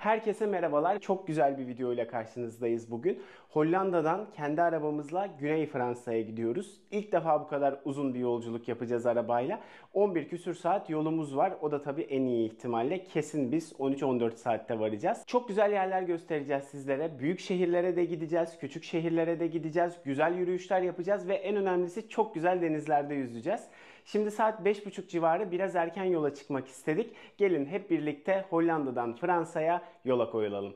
Herkese merhabalar. Çok güzel bir video ile karşınızdayız bugün. Hollanda'dan kendi arabamızla Güney Fransa'ya gidiyoruz. İlk defa bu kadar uzun bir yolculuk yapacağız arabayla. 11 küsür saat yolumuz var. O da tabii en iyi ihtimalle. Kesin biz 13-14 saatte varacağız. Çok güzel yerler göstereceğiz sizlere. Büyük şehirlere de gideceğiz. Küçük şehirlere de gideceğiz. Güzel yürüyüşler yapacağız ve en önemlisi çok güzel denizlerde yüzeceğiz. Şimdi saat 5.30 civarı, biraz erken yola çıkmak istedik. Gelin hep birlikte Hollanda'dan Fransa'ya yola koyulalım.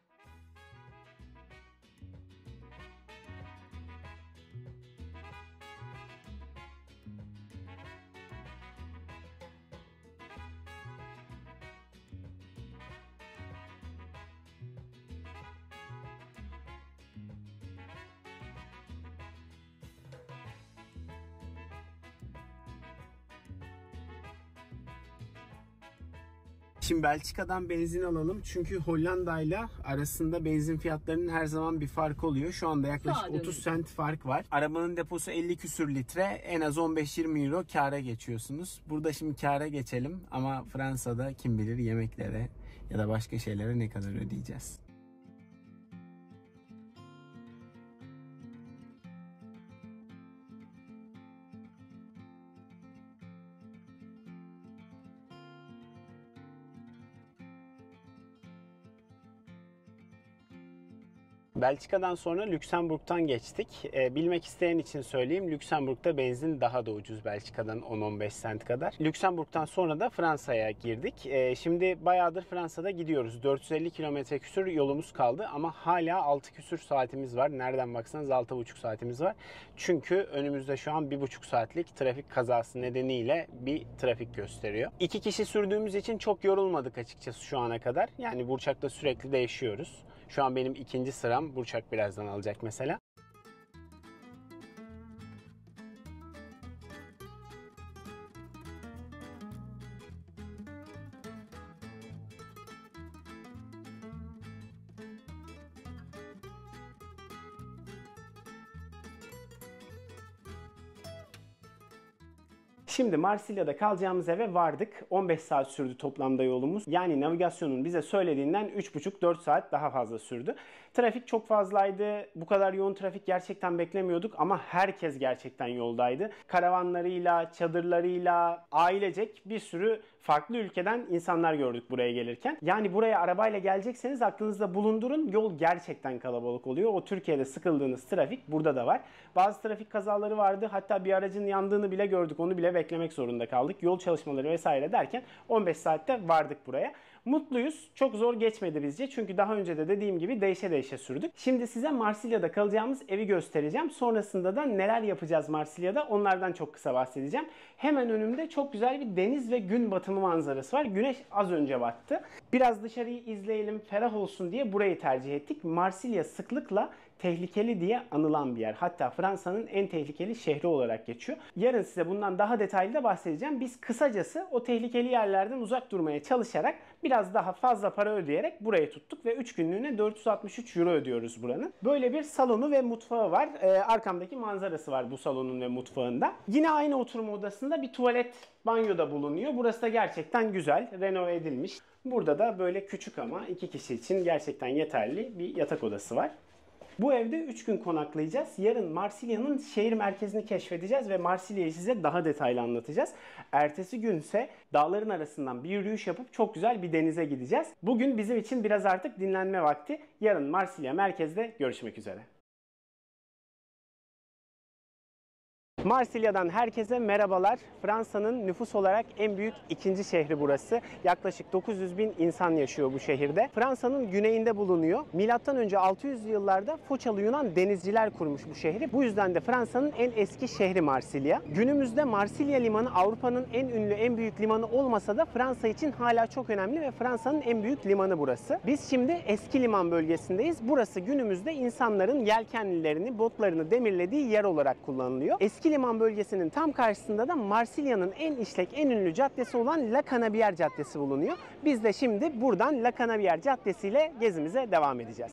Şimdi Belçika'dan benzin alalım. Çünkü Hollanda'yla arasında benzin fiyatlarının her zaman bir fark oluyor. Şu anda yaklaşık 30 cent fark var. Arabanın deposu 50 küsür litre. En az 15-20 euro kâra geçiyorsunuz. Burada şimdi kâra geçelim. Ama Fransa'da kim bilir yemeklere ya da başka şeylere ne kadar ödeyeceğiz. Belçika'dan sonra Lüksemburg'dan geçtik. Bilmek isteyen için söyleyeyim. Lüksemburg'da benzin daha da ucuz Belçika'dan 10-15 cent kadar. Lüksemburg'dan sonra da Fransa'ya girdik. Şimdi bayağıdır Fransa'da gidiyoruz. 450 kilometre küsür yolumuz kaldı ama hala 6 küsür saatimiz var. Nereden baksanız 6,5 saatimiz var. Çünkü önümüzde şu an 1,5 saatlik trafik kazası nedeniyle bir trafik gösteriyor. 2 kişi sürdüğümüz için çok yorulmadık açıkçası şu ana kadar. Yani Burçak'ta sürekli değişiyoruz. Şu an benim ikinci sıram. Burçak birazdan alacak mesela. Şimdi Marsilya'da kalacağımız eve vardık. 15 saat sürdü toplamda yolumuz. Yani navigasyonun bize söylediğinden 3,5-4 saat daha fazla sürdü. Trafik çok fazlaydı. Bu kadar yoğun trafik gerçekten beklemiyorduk ama herkes gerçekten yoldaydı. Karavanlarıyla, çadırlarıyla, ailecek bir sürü farklı ülkeden insanlar gördük buraya gelirken. Yani buraya arabayla gelecekseniz aklınızda bulundurun. Yol gerçekten kalabalık oluyor. O Türkiye'de sıkıldığınız trafik burada da var. Bazı trafik kazaları vardı. Hatta bir aracın yandığını bile gördük. Onu bile beklemek zorunda kaldık. Yol çalışmaları vesaire derken 15 saatte vardık buraya. Mutluyuz. Çok zor geçmedi bizce. Çünkü daha önce de dediğim gibi değişe sürdük. Şimdi size Marsilya'da kalacağımız evi göstereceğim. Sonrasında da neler yapacağız Marsilya'da onlardan çok kısa bahsedeceğim. Hemen önümde çok güzel bir deniz ve gün batımı manzarası var. Güneş az önce battı. Biraz dışarıyı izleyelim, ferah olsun diye burayı tercih ettik. Marsilya sıklıkla tehlikeli diye anılan bir yer. Hatta Fransa'nın en tehlikeli şehri olarak geçiyor. Yarın size bundan daha detaylı da bahsedeceğim. Biz kısacası o tehlikeli yerlerden uzak durmaya çalışarak biraz daha fazla para ödeyerek burayı tuttuk ve 3 günlüğüne 463 euro ödüyoruz buranın. Böyle bir salonu ve mutfağı var. Arkamdaki manzarası var bu salonun ve mutfağında. Yine aynı oturma odasında bir tuvalet, banyo da bulunuyor. Burası da gerçekten güzel, renove edilmiş. Burada da böyle küçük ama 2 kişi için gerçekten yeterli bir yatak odası var. Bu evde 3 gün konaklayacağız. Yarın Marsilya'nın şehir merkezini keşfedeceğiz ve Marsilya'yı size daha detaylı anlatacağız. Ertesi gün ise dağların arasından bir yürüyüş yapıp çok güzel bir denize gideceğiz. Bugün bizim için biraz artık dinlenme vakti. Yarın Marsilya merkezde görüşmek üzere. Marsilya'dan herkese merhabalar. Fransa'nın nüfus olarak en büyük ikinci şehri burası. Yaklaşık 900 bin insan yaşıyor bu şehirde. Fransa'nın güneyinde bulunuyor. Milattan önce 600'lü yıllarda Foçalı Yunan denizciler kurmuş bu şehri. Bu yüzden de Fransa'nın en eski şehri Marsilya. Günümüzde Marsilya limanı Avrupa'nın en ünlü, en büyük limanı olmasa da Fransa için hala çok önemli ve Fransa'nın en büyük limanı burası. Biz şimdi eski liman bölgesindeyiz. Burası günümüzde insanların yelkenlilerini, botlarını demirlediği yer olarak kullanılıyor. Eski liman bölgesinin tam karşısında da Marsilya'nın en işlek, en ünlü caddesi olan La Canebière Caddesi bulunuyor. Biz de şimdi buradan La Canebière Caddesi ile gezimize devam edeceğiz.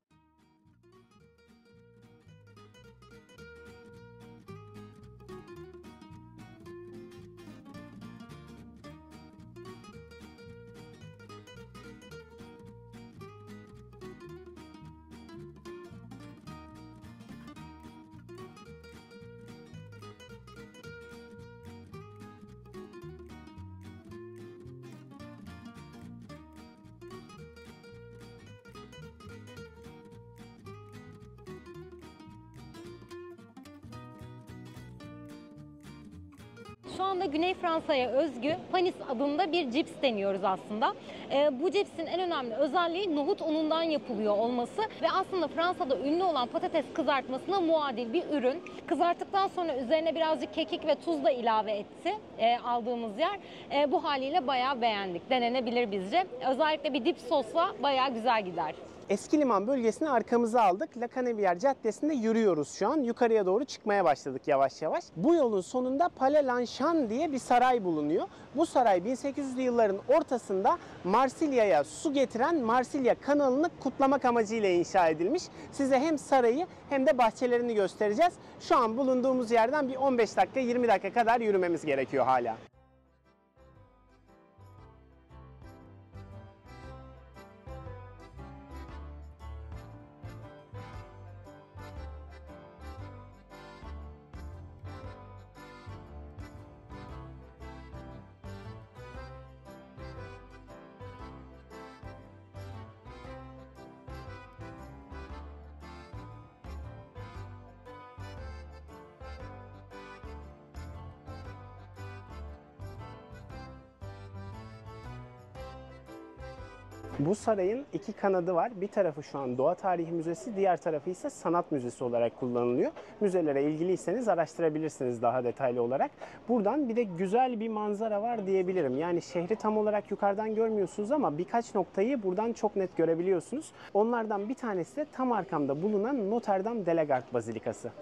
Şu anda Güney Fransa'ya özgü panis adında bir cips deniyoruz aslında. Bu cipsin en önemli özelliği nohut unundan yapılıyor olması ve aslında Fransa'da ünlü olan patates kızartmasına muadil bir ürün. Kızarttıktan sonra üzerine birazcık kekik ve tuz da ilave etti aldığımız yer. Bu haliyle bayağı beğendik. Denenebilir bizce. Özellikle bir dip sosla bayağı güzel gider. Eskiliman bölgesini arkamıza aldık. La Canebière Caddesi'nde yürüyoruz şu an. Yukarıya doğru çıkmaya başladık yavaş yavaş. Bu yolun sonunda Palais Longchamp diye bir saray bulunuyor. Bu saray 1800'lü yılların ortasında Marsilya'ya su getiren Marsilya kanalını kutlamak amacıyla inşa edilmiş. Size hem sarayı hem de bahçelerini göstereceğiz. Şu an bulunduğumuz yerden bir 15 dakika 20 dakika kadar yürümemiz gerekiyor hala. Bu sarayın iki kanadı var. Bir tarafı şu an Doğa Tarihi Müzesi, diğer tarafı ise Sanat Müzesi olarak kullanılıyor. Müzelere ilgiliyseniz araştırabilirsiniz daha detaylı olarak. Buradan bir de güzel bir manzara var diyebilirim. Yani şehri tam olarak yukarıdan görmüyorsunuz ama birkaç noktayı buradan çok net görebiliyorsunuz. Onlardan bir tanesi de tam arkamda bulunan Notre Dame de la Garde Bazilikası.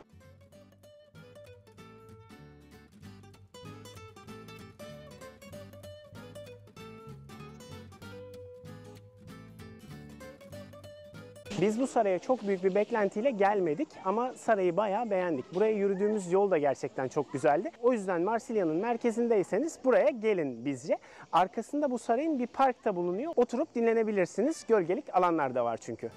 Biz bu saraya çok büyük bir beklentiyle gelmedik ama sarayı bayağı beğendik. Buraya yürüdüğümüz yol da gerçekten çok güzeldi. O yüzden Marsilya'nın merkezindeyseniz buraya gelin bizce. Arkasında bu sarayın bir park da bulunuyor. Oturup dinlenebilirsiniz. Gölgelik alanlar da var çünkü.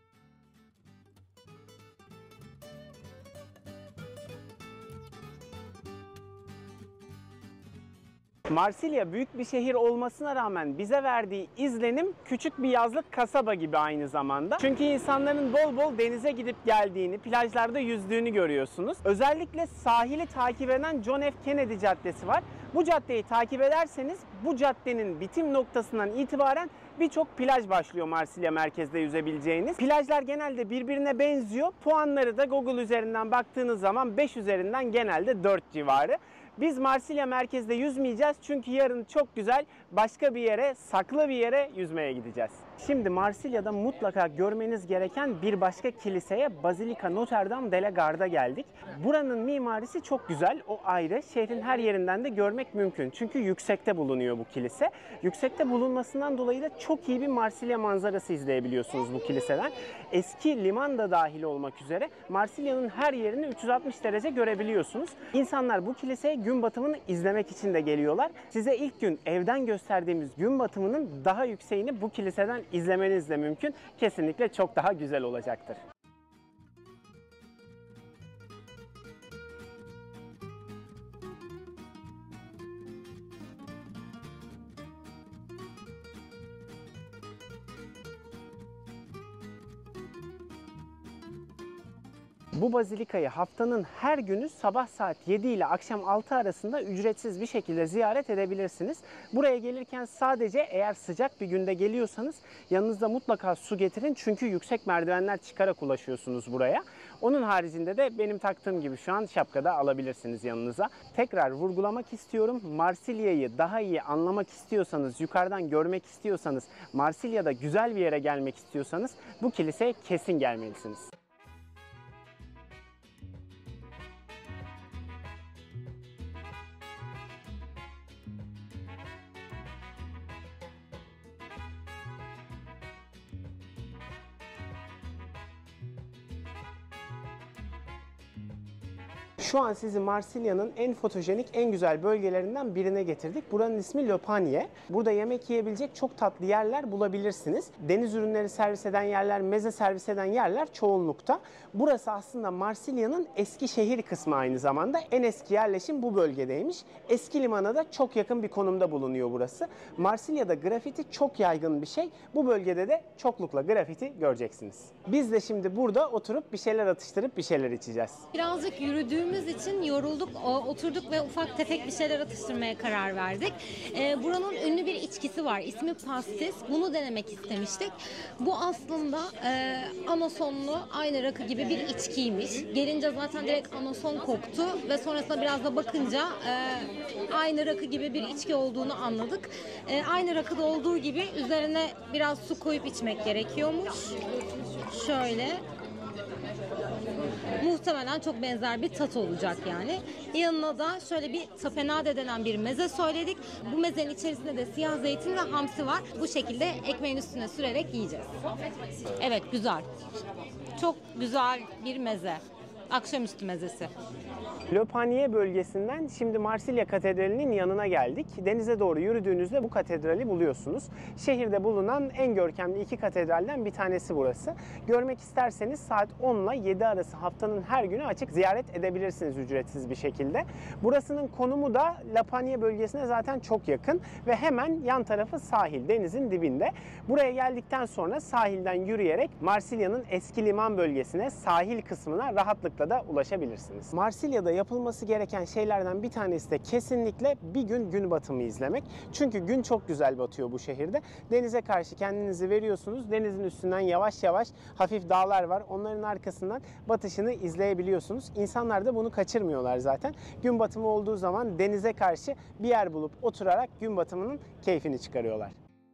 Marsilya büyük bir şehir olmasına rağmen bize verdiği izlenim küçük bir yazlık kasaba gibi aynı zamanda. Çünkü insanların bol bol denize gidip geldiğini, plajlarda yüzdüğünü görüyorsunuz. Özellikle sahili takip eden John F. Kennedy Caddesi var. Bu caddeyi takip ederseniz bu caddenin bitim noktasından itibaren birçok plaj başlıyor Marsilya merkezde yüzebileceğiniz. Plajlar genelde birbirine benziyor. Puanları da Google üzerinden baktığınız zaman 5 üzerinden genelde 4 civarı. Biz Marsilya merkezde yüzmeyeceğiz çünkü yarın çok güzel başka bir yere, saklı bir yere yüzmeye gideceğiz. Şimdi Marsilya'da mutlaka görmeniz gereken bir başka kiliseye Bazilika Notre Dame de la Garde'a geldik. Buranın mimarisi çok güzel, o ayrı. Şehrin her yerinden de görmek mümkün. Çünkü yüksekte bulunuyor bu kilise. Yüksekte bulunmasından dolayı da çok iyi bir Marsilya manzarası izleyebiliyorsunuz bu kiliseden. Eski liman da dahil olmak üzere Marsilya'nın her yerini 360 derece görebiliyorsunuz. İnsanlar bu kiliseye gün batımını izlemek için de geliyorlar. Size ilk gün evden gösterdiğimiz gün batımının daha yükseğini bu kiliseden izlemeniz de mümkün. Kesinlikle çok daha güzel olacaktır. Bu bazilikayı haftanın her günü sabah saat 7 ile akşam 6 arasında ücretsiz bir şekilde ziyaret edebilirsiniz. Buraya gelirken sadece eğer sıcak bir günde geliyorsanız yanınızda mutlaka su getirin. Çünkü yüksek merdivenler çıkarak ulaşıyorsunuz buraya. Onun haricinde de benim taktığım gibi şu an şapkada alabilirsiniz yanınıza. Tekrar vurgulamak istiyorum. Marsilya'yı daha iyi anlamak istiyorsanız, yukarıdan görmek istiyorsanız, Marsilya'da güzel bir yere gelmek istiyorsanız bu kiliseye kesin gelmelisiniz. Şu an sizi Marsilya'nın en fotojenik, en güzel bölgelerinden birine getirdik. Buranın ismi Le Panier. Burada yemek yiyebilecek çok tatlı yerler bulabilirsiniz. Deniz ürünleri servis eden yerler, meze servis eden yerler çoğunlukta. Burası aslında Marsilya'nın eski şehir kısmı aynı zamanda. En eski yerleşim bu bölgedeymiş. Eski limana da çok yakın bir konumda bulunuyor burası. Marsilya'da grafiti çok yaygın bir şey. Bu bölgede de çoklukla grafiti göreceksiniz. Biz de şimdi burada oturup bir şeyler atıştırıp bir şeyler içeceğiz. Birazcık yürüdüğüm gördüğümüz için yorulduk, oturduk ve ufak tefek bir şeyler atıştırmaya karar verdik. Buranın ünlü bir içkisi var, ismi pastis. Bunu denemek istemiştik. Bu aslında anasonlu, aynı rakı gibi bir içkiymiş. Gelince zaten direkt anason koktu ve sonrasında biraz da bakınca aynı rakı gibi bir içki olduğunu anladık. Aynı rakıda olduğu gibi üzerine biraz su koyup içmek gerekiyormuş. Şöyle. Muhtemelen çok benzer bir tat olacak yani. Yanına da şöyle bir tapenade denen bir meze söyledik. Bu mezenin içerisinde de siyah zeytin ve hamsi var. Bu şekilde ekmeğin üstüne sürerek yiyeceğiz. Evet, güzel. Çok güzel bir meze. Akşamüstü mezesi. Le Panier bölgesinden şimdi Marsilya Katedrali'nin yanına geldik. Denize doğru yürüdüğünüzde bu katedrali buluyorsunuz. Şehirde bulunan en görkemli 2 katedralden bir tanesi burası. Görmek isterseniz saat 10 ile 7 arası haftanın her günü açık, ziyaret edebilirsiniz ücretsiz bir şekilde. Burasının konumu da Le Panier bölgesine zaten çok yakın ve hemen yan tarafı sahil, denizin dibinde. Buraya geldikten sonra sahilden yürüyerek Marsilya'nın eski liman bölgesine, sahil kısmına rahatlıkla da ulaşabilirsiniz. Marsilya'da yapılması gereken şeylerden bir tanesi de kesinlikle bir gün gün batımı izlemek. Çünkü gün çok güzel batıyor bu şehirde. Denize karşı kendinizi veriyorsunuz. Denizin üstünden yavaş yavaş hafif dağlar var. Onların arkasından batışını izleyebiliyorsunuz. İnsanlar da bunu kaçırmıyorlar zaten. Gün batımı olduğu zaman denize karşı bir yer bulup oturarak gün batımının keyfini çıkarıyorlar.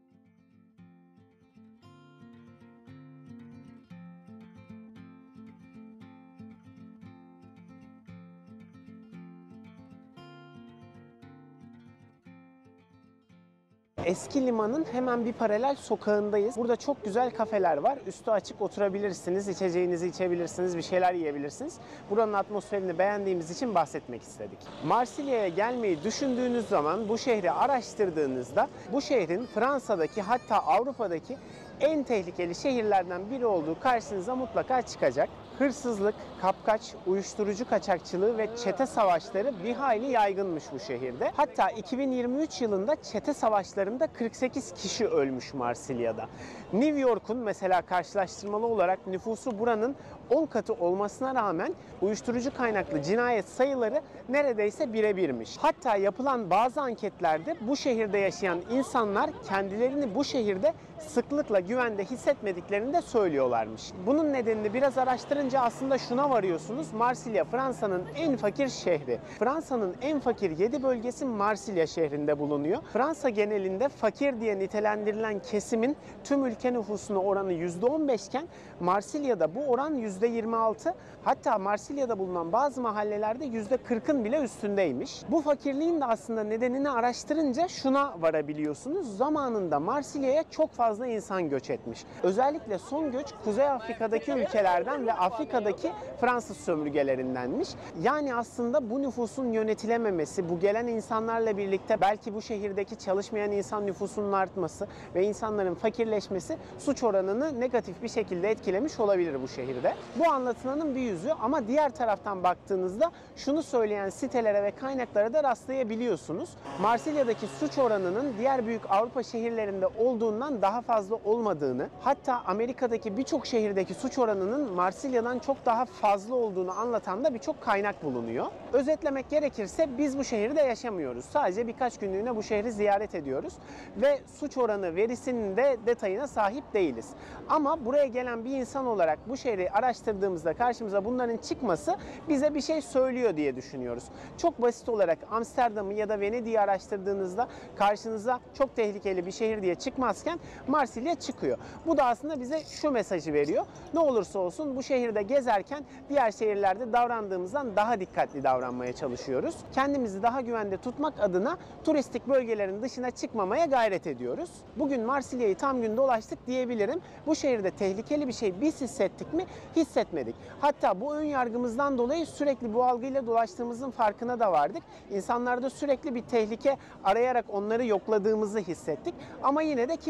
Eski limanın hemen bir paralel sokağındayız. Burada çok güzel kafeler var. Üstü açık oturabilirsiniz, içeceğinizi içebilirsiniz, bir şeyler yiyebilirsiniz. Buranın atmosferini beğendiğimiz için bahsetmek istedik. Marsilya'ya gelmeyi düşündüğünüz zaman, bu şehri araştırdığınızda bu şehrin Fransa'daki, hatta Avrupa'daki en tehlikeli şehirlerden biri olduğu karşınıza mutlaka çıkacak. Hırsızlık, kapkaç, uyuşturucu kaçakçılığı ve çete savaşları bir hayli yaygınmış bu şehirde. Hatta 2023 yılında çete savaşlarında 48 kişi ölmüş Marsilya'da. New York'un mesela karşılaştırmalı olarak nüfusu buranın 10 katı olmasına rağmen uyuşturucu kaynaklı cinayet sayıları neredeyse birebirmiş. Hatta yapılan bazı anketlerde bu şehirde yaşayan insanlar kendilerini bu şehirde sıklıkla güvende hissetmediklerini de söylüyorlarmış. Bunun nedenini biraz araştırınca aslında şuna varıyorsunuz. Marsilya Fransa'nın en fakir şehri. Fransa'nın en fakir 7 bölgesi Marsilya şehrinde bulunuyor. Fransa genelinde fakir diye nitelendirilen kesimin tüm ülke nüfusuna oranı %15 iken Marsilya'da bu oran %26. Hatta Marsilya'da bulunan bazı mahallelerde %40'ın bile üstündeymiş. Bu fakirliğin de aslında nedenini araştırınca şuna varabiliyorsunuz. Zamanında Marsilya'ya çok fazla insan göç etmiş. Özellikle son göç Kuzey Afrika'daki ülkelerden ve Afrika'daki Fransız sömürgelerindenmiş. Yani aslında bu nüfusun yönetilememesi, bu gelen insanlarla birlikte belki bu şehirdeki çalışmayan insan nüfusunun artması ve insanların fakirleşmesi suç oranını negatif bir şekilde etkilemiş olabilir bu şehirde. Bu anlatılanın bir yüzü, ama diğer taraftan baktığınızda şunu söyleyen sitelere ve kaynaklara da rastlayabiliyorsunuz. Marsilya'daki suç oranının diğer büyük Avrupa şehirlerinde olduğundan daha fazla olmadığını, hatta Amerika'daki birçok şehirdeki suç oranının Marsilya'dan çok daha fazla olduğunu anlatan da birçok kaynak bulunuyor. Özetlemek gerekirse biz bu şehirde yaşamıyoruz. Sadece birkaç günlüğüne bu şehri ziyaret ediyoruz ve suç oranı verisinin de detayına sahip değiliz. Ama buraya gelen bir insan olarak bu şehri araştırdığımızda karşımıza bunların çıkması bize bir şey söylüyor diye düşünüyoruz. Çok basit olarak Amsterdam'ı ya da Venedik'i araştırdığınızda karşınıza çok tehlikeli bir şehir diye çıkmazken Marsilya çıkıyor. Bu da aslında bize şu mesajı veriyor. Ne olursa olsun bu şehirde gezerken diğer şehirlerde davrandığımızdan daha dikkatli davranmaya çalışıyoruz. Kendimizi daha güvende tutmak adına turistik bölgelerin dışına çıkmamaya gayret ediyoruz. Bugün Marsilya'yı tam gün dolaştık diyebilirim. Bu şehirde tehlikeli bir şey biz hissettik mi? Hissetmedik. Hatta bu ön yargımızdan dolayı sürekli bu algıyla dolaştığımızın farkına da vardık. İnsanlarda sürekli bir tehlike arayarak onları yokladığımızı hissettik. Ama yine de kimse bizi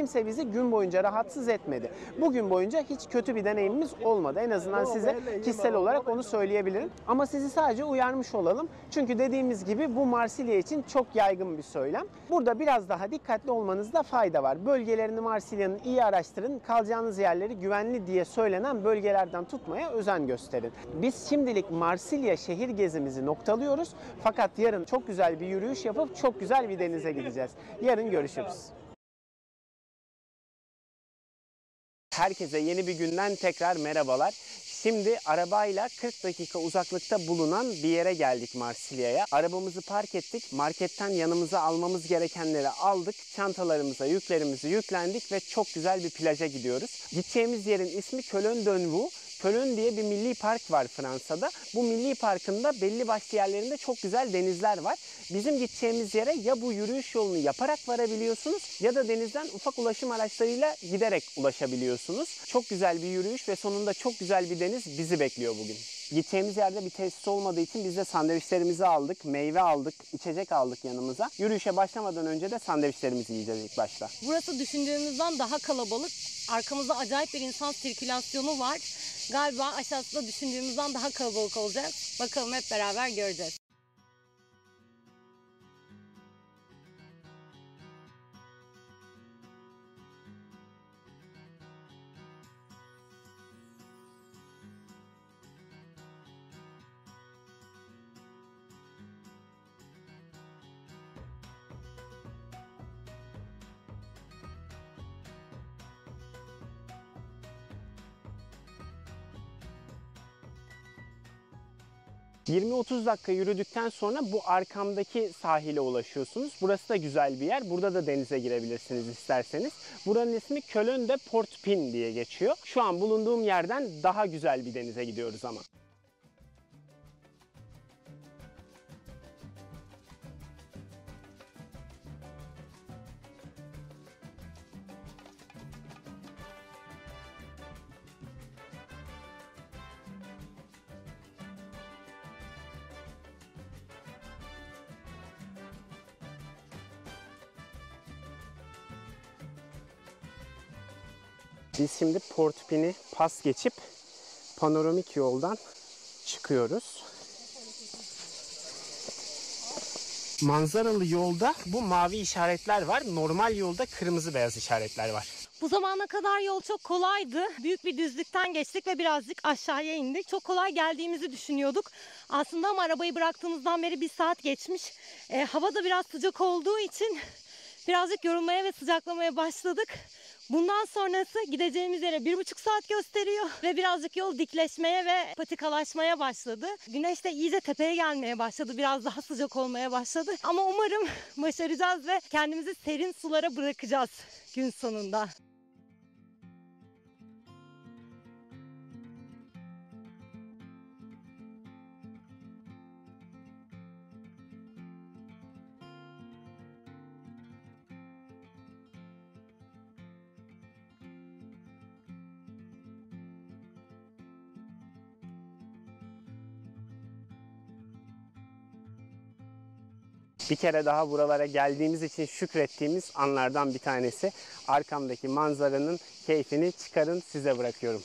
bizi gün boyunca rahatsız etmedi. Bugün boyunca hiç kötü bir deneyimimiz olmadı. En azından size kişisel olarak onu söyleyebilirim. Ama sizi sadece uyarmış olalım. Çünkü dediğimiz gibi bu Marsilya için çok yaygın bir söylem. Burada biraz daha dikkatli olmanızda fayda var. Bölgelerini Marsilya'nın iyi araştırın. Kalacağınız yerleri güvenli diye söylenen bölgelerden tutmaya özen gösterin. Biz şimdilik Marsilya şehir gezimizi noktalıyoruz. Fakat yarın çok güzel bir yürüyüş yapıp çok güzel bir denize gideceğiz. Yarın görüşürüz. Herkese yeni bir günden tekrar merhabalar. Şimdi arabayla 40 dakika uzaklıkta bulunan bir yere geldik Marsilya'ya. Arabamızı park ettik. Marketten yanımıza almamız gerekenleri aldık. Çantalarımıza yüklerimizi yüklendik ve çok güzel bir plaja gidiyoruz. Gideceğimiz yerin ismi Cologne d'Anvaux. Cologne diye bir milli park var Fransa'da. Bu milli parkın da belli başlı yerlerinde çok güzel denizler var. Bizim gideceğimiz yere ya bu yürüyüş yolunu yaparak varabiliyorsunuz ya da denizden ufak ulaşım araçlarıyla giderek ulaşabiliyorsunuz. Çok güzel bir yürüyüş ve sonunda çok güzel bir deniz bizi bekliyor bugün. Gideceğimiz yerde bir tesis olmadığı için biz de sandviçlerimizi aldık, meyve aldık, içecek aldık yanımıza. Yürüyüşe başlamadan önce de sandviçlerimizi yiyeceğiz ilk başta. Burası düşündüğümüzden daha kalabalık. Arkamızda acayip bir insan sirkülasyonu var. Galiba aşağısında düşündüğümüzden daha kalabalık olacak. Bakalım, hep beraber göreceğiz. ...20-30 dakika yürüdükten sonra bu arkamdaki sahile ulaşıyorsunuz. Burası da güzel bir yer. Burada da denize girebilirsiniz isterseniz. Buranın ismi Cologne de Portpin diye geçiyor. Şu an bulunduğum yerden daha güzel bir denize gidiyoruz ama. Biz şimdi Portpin'i pas geçip panoramik yoldan çıkıyoruz. Manzaralı yolda bu mavi işaretler var. Normal yolda kırmızı beyaz işaretler var. Bu zamana kadar yol çok kolaydı. Büyük bir düzlükten geçtik ve birazcık aşağıya indik. Çok kolay geldiğimizi düşünüyorduk. Aslında ama arabayı bıraktığımızdan beri 1 saat geçmiş. Hava da biraz sıcak olduğu için birazcık yorulmaya ve sıcaklamaya başladık. Bundan sonrası gideceğimiz yere 1,5 saat gösteriyor ve birazcık yol dikleşmeye ve patikalaşmaya başladı. Güneş de iyice tepeye gelmeye başladı. Biraz daha sıcak olmaya başladı. Ama umarım başaracağız ve kendimizi serin sulara bırakacağız gün sonunda. Bir kere daha buralara geldiğimiz için şükrettiğimiz anlardan bir tanesi. Arkamdaki manzaranın keyfini çıkarın, size bırakıyorum.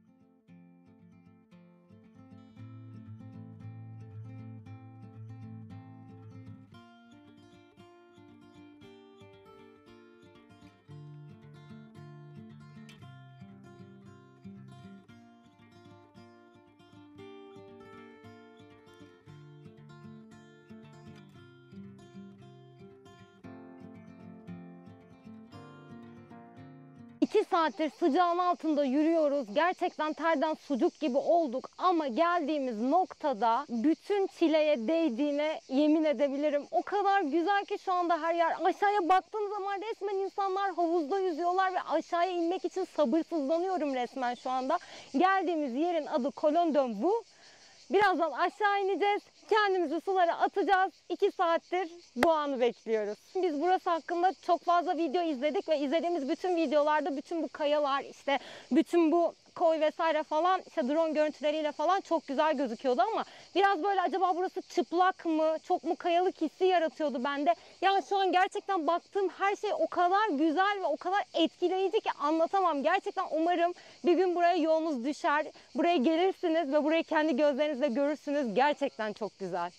İki saattir sıcağın altında yürüyoruz. Gerçekten terden sucuk gibi olduk ama geldiğimiz noktada bütün çileye değdiğine yemin edebilirim. O kadar güzel ki şu anda her yer. Aşağıya baktığım zaman resmen insanlar havuzda yüzüyorlar ve aşağıya inmek için sabırsızlanıyorum resmen şu anda. Geldiğimiz yerin adı Cologne d'Anvaux. Birazdan aşağı ineceğiz. Kendimizi sulara atacağız. 2 saattir bu anı bekliyoruz. Biz burası hakkında çok fazla video izledik ve izlediğimiz bütün videolarda bütün bu kayalar, işte bütün bu koy vesaire falan, işte drone görüntüleriyle falan çok güzel gözüküyordu ama biraz böyle acaba burası çıplak mı, çok mu kayalık hissi yaratıyordu bende. Yani şu an gerçekten baktığım her şey o kadar güzel ve o kadar etkileyici ki anlatamam. Gerçekten umarım bir gün buraya yolunuz düşer, buraya gelirsiniz ve burayı kendi gözlerinizle görürsünüz. Gerçekten çok güzel.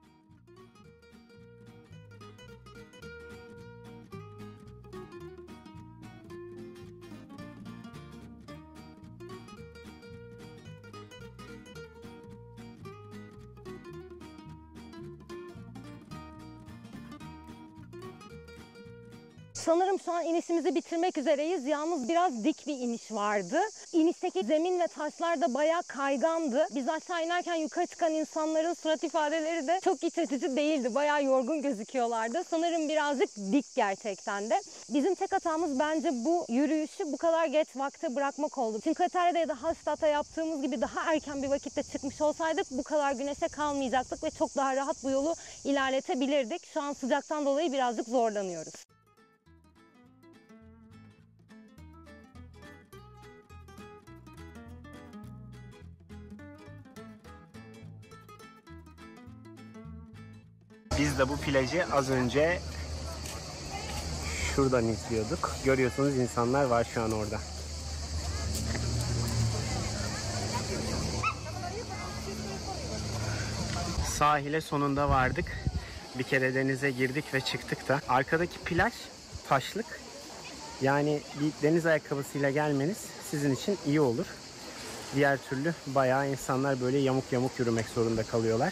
Sanırım şu an inişimizi bitirmek üzereyiz. Yalnız biraz dik bir iniş vardı. İnişteki zemin ve taşlar da bayağı kaygandı. Biz aşağı inerken yukarı çıkan insanların surat ifadeleri de çok iç açıcı değildi. Bayağı yorgun gözüküyorlardı. Sanırım birazcık dik gerçekten de. Bizim tek hatamız bence bu yürüyüşü bu kadar geç vakte bırakmak oldu. Cinqueterre'de ya da Hallstatt'ta yaptığımız gibi daha erken bir vakitte çıkmış olsaydık bu kadar güneşe kalmayacaktık ve çok daha rahat bu yolu ilerletebilirdik. Şu an sıcaktan dolayı birazcık zorlanıyoruz. Biz de bu plajı az önce şuradan izliyorduk. Görüyorsunuz insanlar var şu an orada. Sahile sonunda vardık. Bir kere denize girdik ve çıktık da. Arkadaki plaj taşlık. Yani bir deniz ayakkabısıyla gelmeniz sizin için iyi olur. Diğer türlü bayağı insanlar böyle yamuk yamuk yürümek zorunda kalıyorlar.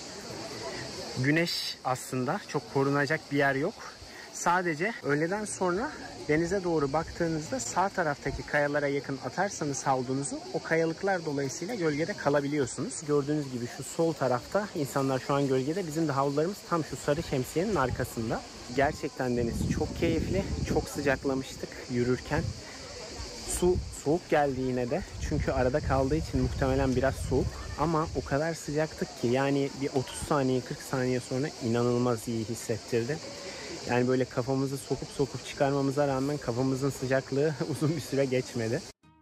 Güneş aslında çok korunacak bir yer yok. Sadece öğleden sonra denize doğru baktığınızda sağ taraftaki kayalara yakın atarsanız havlunuzu, o kayalıklar dolayısıyla gölgede kalabiliyorsunuz. Gördüğünüz gibi şu sol tarafta insanlar şu an gölgede. Bizim de havlularımız tam şu sarı şemsiyenin arkasında. Gerçekten deniz çok keyifli. Çok sıcaklamıştık yürürken. Su soğuk geldi yine de. Çünkü arada kaldığı için muhtemelen biraz soğuk. Ama o kadar sıcaktık ki yani bir 30 saniye 40 saniye sonra inanılmaz iyi hissettirdi. Yani böyle kafamızı sokup çıkarmamıza rağmen kafamızın sıcaklığı uzun bir süre geçmedi.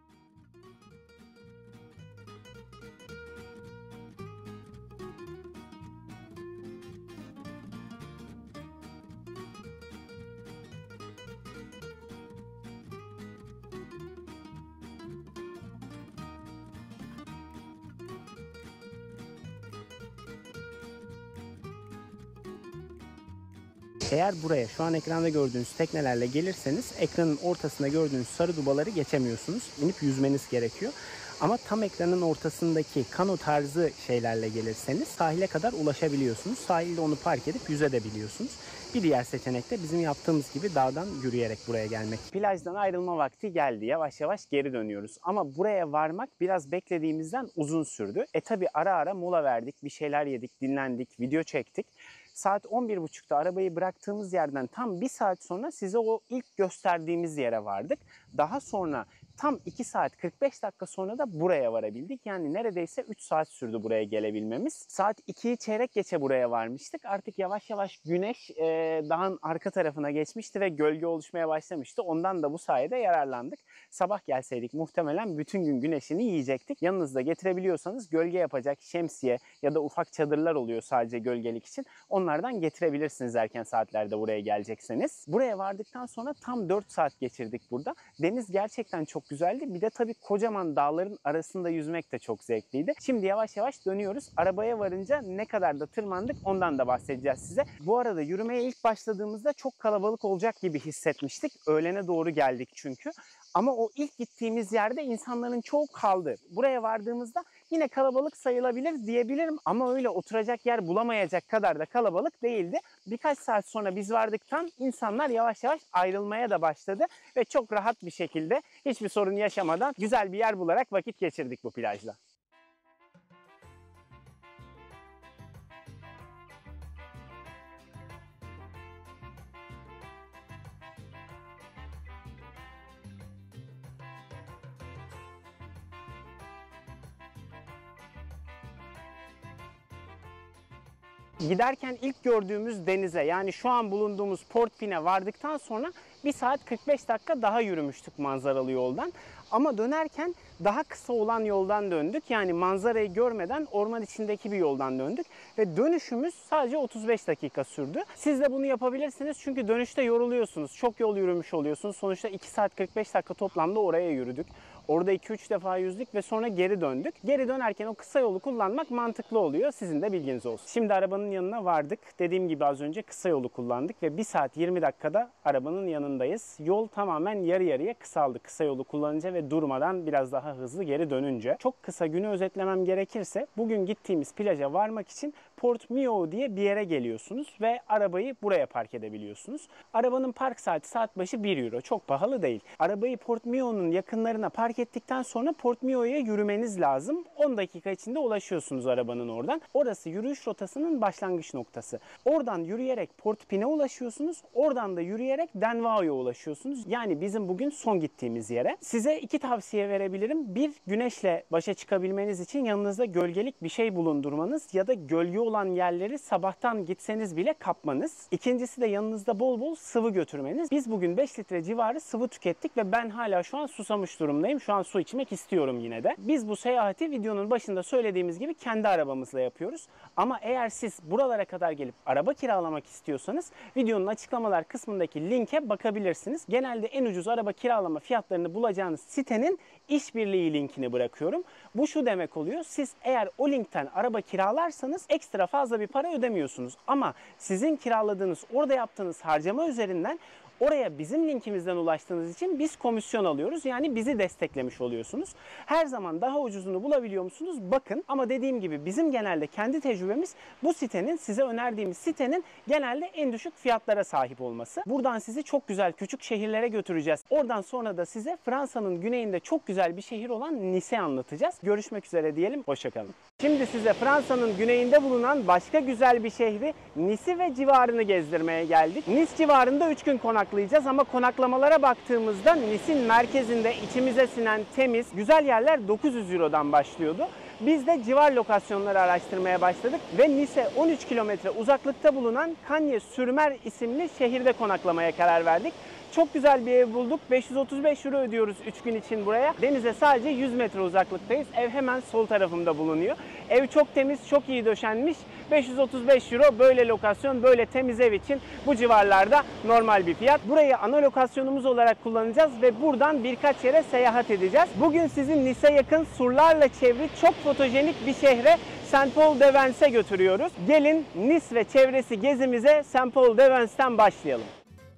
Eğer buraya şu an ekranda gördüğünüz teknelerle gelirseniz ekranın ortasında gördüğünüz sarı dubaları geçemiyorsunuz. İnip yüzmeniz gerekiyor. Ama tam ekranın ortasındaki kano tarzı şeylerle gelirseniz sahile kadar ulaşabiliyorsunuz. Sahilde onu park edip yüzebiliyorsunuz. Bir diğer seçenek de bizim yaptığımız gibi dağdan yürüyerek buraya gelmek. Plajdan ayrılma vakti geldi. Yavaş yavaş geri dönüyoruz. Ama buraya varmak biraz beklediğimizden uzun sürdü. Tabi ara ara mola verdik, bir şeyler yedik, dinlendik, video çektik. Saat 11.30'da arabayı bıraktığımız yerden tam 1 saat sonra size o ilk gösterdiğimiz yere vardık. Daha sonra tam 2 saat 45 dakika sonra da buraya varabildik. Yani neredeyse 3 saat sürdü buraya gelebilmemiz. Saat 2'yi çeyrek geçe buraya varmıştık. Artık yavaş yavaş güneş dağın arka tarafına geçmişti ve gölge oluşmaya başlamıştı. Ondan da bu sayede yararlandık. Sabah gelseydik muhtemelen bütün gün güneşini yiyecektik. Yanınızda getirebiliyorsanız gölge yapacak şemsiye ya da ufak çadırlar oluyor sadece gölgelik için. Onlardan getirebilirsiniz erken saatlerde buraya gelecekseniz. Buraya vardıktan sonra tam 4 saat geçirdik burada. Deniz gerçekten çok güzeldi. Bir de tabii kocaman dağların arasında yüzmek de çok zevkliydi. Şimdi yavaş yavaş dönüyoruz. Arabaya varınca ne kadar da tırmandık ondan da bahsedeceğiz size. Bu arada yürümeye ilk başladığımızda çok kalabalık olacak gibi hissetmiştik. Öğlene doğru geldik çünkü. Ama o ilk gittiğimiz yerde insanların çoğu kaldı. Buraya vardığımızda yine kalabalık sayılabilir diyebilirim ama öyle oturacak yer bulamayacak kadar da kalabalık değildi. Birkaç saat sonra biz vardıktan insanlar yavaş yavaş ayrılmaya da başladı ve çok rahat bir şekilde hiçbir sorun yaşamadan güzel bir yer bularak vakit geçirdik bu plajda. Giderken ilk gördüğümüz denize, yani şu an bulunduğumuz Port Pine'e vardıktan sonra 1 saat 45 dakika daha yürümüştük manzaralı yoldan. Ama dönerken daha kısa olan yoldan döndük. Yani manzarayı görmeden orman içindeki bir yoldan döndük. Ve dönüşümüz sadece 35 dakika sürdü. Siz de bunu yapabilirsiniz çünkü dönüşte yoruluyorsunuz. Çok yol yürümüş oluyorsunuz. Sonuçta 2 saat 45 dakika toplamda oraya yürüdük. Orada 2-3 defa yüzdük ve sonra geri döndük. Geri dönerken o kısa yolu kullanmak mantıklı oluyor. Sizin de bilginiz olsun. Şimdi arabanın yanına vardık. Dediğim gibi az önce kısa yolu kullandık ve 1 saat 20 dakikada arabanın yanındayız. Yol tamamen yarı yarıya kısaldı kısa yolu kullanınca ve durmadan biraz daha hızlı geri dönünce. Çok kısa günü özetlemem gerekirse bugün gittiğimiz plaja varmak için Port Mio diye bir yere geliyorsunuz ve arabayı buraya park edebiliyorsunuz. Arabanın park saati saat başı 1 euro. Çok pahalı değil. Arabayı Port Mio'nun yakınlarına park ettikten sonra Port Mio'ya yürümeniz lazım. 10 dakika içinde ulaşıyorsunuz arabanın oradan. Orası yürüyüş rotasının başlangıç noktası. Oradan yürüyerek Port Pine'e ulaşıyorsunuz. Oradan da yürüyerek Denvao'ya ulaşıyorsunuz. Yani bizim bugün son gittiğimiz yere. Size 2 tavsiye verebilirim. Bir, güneşle başa çıkabilmeniz için yanınızda gölgelik bir şey bulundurmanız ya da gölge olan yerleri sabahtan gitseniz bile kapmanız. İkincisi de yanınızda bol bol sıvı götürmeniz. Biz bugün 5 litre civarı sıvı tükettik ve ben hala şu an susamış durumdayım. Şu an su içmek istiyorum yine de. Biz bu seyahati videonun başında söylediğimiz gibi kendi arabamızla yapıyoruz. Ama eğer siz buralara kadar gelip araba kiralamak istiyorsanız videonun açıklamalar kısmındaki linke bakabilirsiniz. Genelde en ucuz araba kiralama fiyatlarını bulacağınız sitenin işbirliği linkini bırakıyorum. Bu şu demek oluyor. Siz eğer o linkten araba kiralarsanız ekstra fazla bir para ödemiyorsunuz. Ama sizin kiraladığınız, orada yaptığınız harcama üzerinden oraya bizim linkimizden ulaştığınız için biz komisyon alıyoruz. Yani bizi desteklemiş oluyorsunuz. Her zaman daha ucuzunu bulabiliyor musunuz? Bakın. Ama dediğim gibi bizim genelde kendi tecrübemiz bu sitenin, size önerdiğimiz sitenin genelde en düşük fiyatlara sahip olması. Buradan sizi çok güzel küçük şehirlere götüreceğiz. Oradan sonra da size Fransa'nın güneyinde çok güzel bir şehir olan Nice'i anlatacağız. Görüşmek üzere diyelim. Hoşça kalın. Şimdi size Fransa'nın güneyinde bulunan başka güzel bir şehri Nice'i ve civarını gezdirmeye geldik. Nice civarında 3 gün konaklayacağız ama konaklamalara baktığımızda Nice'in merkezinde içimize sinen temiz, güzel yerler 900 Euro'dan başlıyordu. Biz de civar lokasyonları araştırmaya başladık ve Nice'e 13 kilometre uzaklıkta bulunan Cagnes-sur-Mer isimli şehirde konaklamaya karar verdik. Çok güzel bir ev bulduk. 535 euro ödüyoruz 3 gün için buraya. Denize sadece 100 metre uzaklıktayız. Ev hemen sol tarafımda bulunuyor. Ev çok temiz, çok iyi döşenmiş. 535 euro böyle lokasyon, böyle temiz ev için bu civarlarda normal bir fiyat. Burayı ana lokasyonumuz olarak kullanacağız ve buradan birkaç yere seyahat edeceğiz. Bugün sizi Nice'e yakın surlarla çevrili çok fotojenik bir şehre Saint-Paul-de-Vence'e götürüyoruz. Gelin Nice ve çevresi gezimize Saint-Paul-de-Vence'ten başlayalım.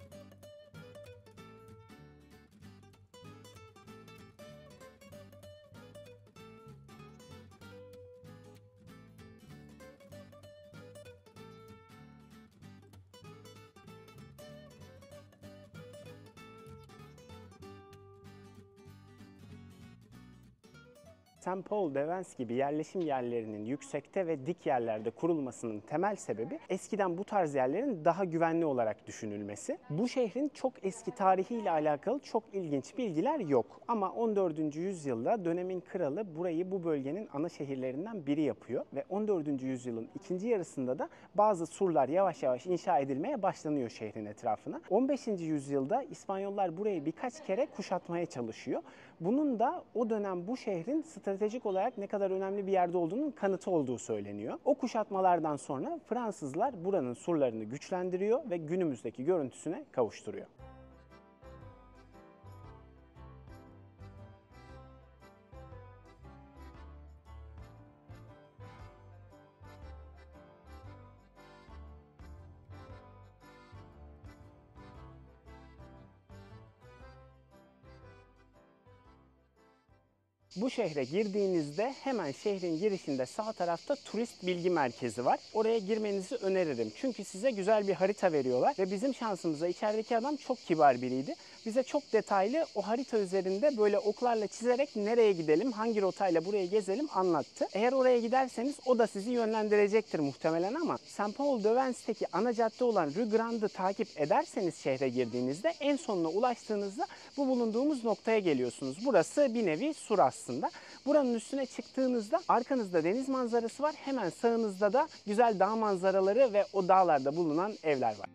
Saint-Paul-de-Vence gibi yerleşim yerlerinin yüksekte ve dik yerlerde kurulmasının temel sebebi eskiden bu tarz yerlerin daha güvenli olarak düşünülmesi. Bu şehrin çok eski tarihiyle alakalı çok ilginç bilgiler yok. Ama 14. yüzyılda dönemin kralı burayı bu bölgenin ana şehirlerinden biri yapıyor. Ve 14. yüzyılın ikinci yarısında da bazı surlar yavaş yavaş inşa edilmeye başlanıyor şehrin etrafına. 15. yüzyılda İspanyollar burayı birkaç kere kuşatmaya çalışıyor. Bunun da o dönem bu şehrin stratejik olarak ne kadar önemli bir yerde olduğunun kanıtı olduğu söyleniyor. O kuşatmalardan sonra Fransızlar buranın surlarını güçlendiriyor ve günümüzdeki görüntüsüne kavuşturuyor. Bu şehre girdiğinizde hemen şehrin girişinde sağ tarafta turist bilgi merkezi var. Oraya girmenizi öneririm. Çünkü size güzel bir harita veriyorlar ve bizim şansımıza içerideki adam çok kibar biriydi. bize çok detaylı o harita üzerinde böyle oklarla çizerek nereye gidelim, hangi rotayla burayı gezelim anlattı. Eğer oraya giderseniz o da sizi yönlendirecektir muhtemelen ama Saint-Paul-de-Vence'deki ana cadde olan Rue Grande'ı takip ederseniz şehre girdiğinizde en sonuna ulaştığınızda bu bulunduğumuz noktaya geliyorsunuz. Burası bir nevi sur aslında. Buranın üstüne çıktığınızda arkanızda deniz manzarası var. Hemen sağınızda da güzel dağ manzaraları ve o dağlarda bulunan evler var.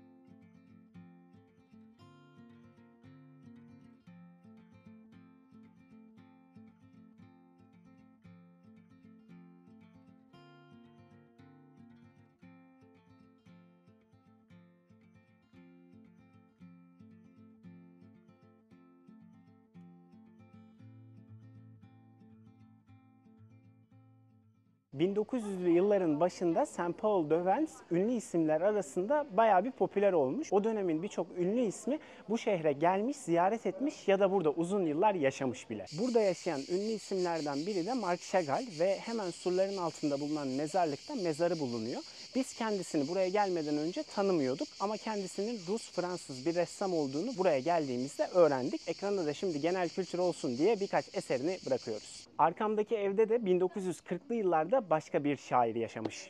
1900'lü yılların başında Saint-Paul-de-Vence ünlü isimler arasında bayağı bir popüler olmuş. O dönemin birçok ünlü ismi bu şehre gelmiş, ziyaret etmiş ya da burada uzun yıllar yaşamış bile. Burada yaşayan ünlü isimlerden biri de Marc Chagall ve hemen surların altında bulunan mezarlıkta mezarı bulunuyor. Biz kendisini buraya gelmeden önce tanımıyorduk ama kendisinin Rus-Fransız bir ressam olduğunu buraya geldiğimizde öğrendik. Ekranda da şimdi genel kültür olsun diye birkaç eserini bırakıyoruz. Arkamdaki evde de 1940'lı yıllarda başka bir şair yaşamış.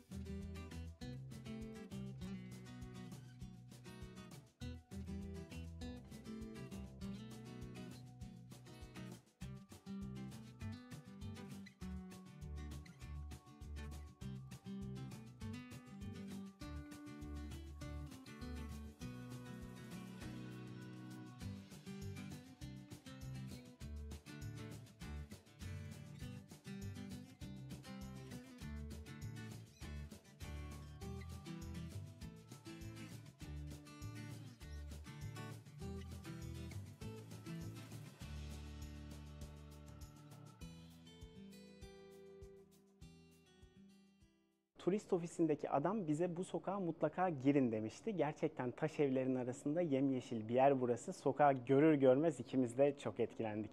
Turist ofisindeki adam bize bu sokağa mutlaka girin demişti. Gerçekten taş evlerin arasında yemyeşil bir yer burası. Sokağı görür görmez ikimiz de çok etkilendik.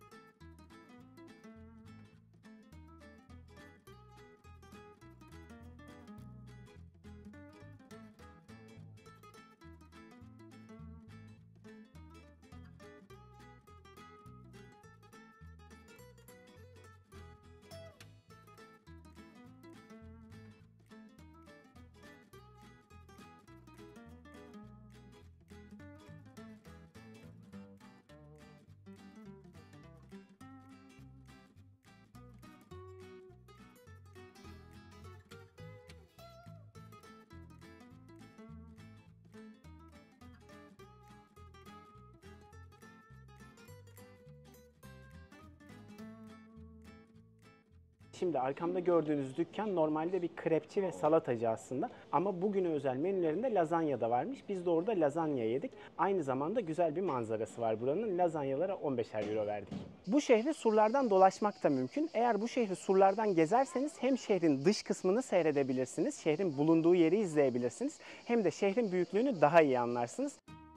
Şimdi arkamda gördüğünüz dükkan normalde bir krepçi ve salatacı aslında. Ama bugüne özel menülerinde lazanya da varmış. Biz de orada lazanya yedik. Aynı zamanda güzel bir manzarası var buranın. Lazanyalara 15'er euro verdik. Bu şehri surlardan dolaşmak da mümkün. Eğer bu şehri surlardan gezerseniz hem şehrin dış kısmını seyredebilirsiniz, şehrin bulunduğu yeri izleyebilirsiniz. Hem de şehrin büyüklüğünü daha iyi anlarsınız.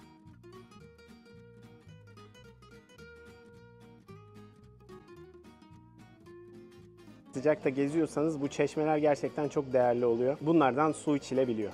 Sıcakta geziyorsanız bu çeşmeler gerçekten çok değerli oluyor. Bunlardan su içilebiliyor.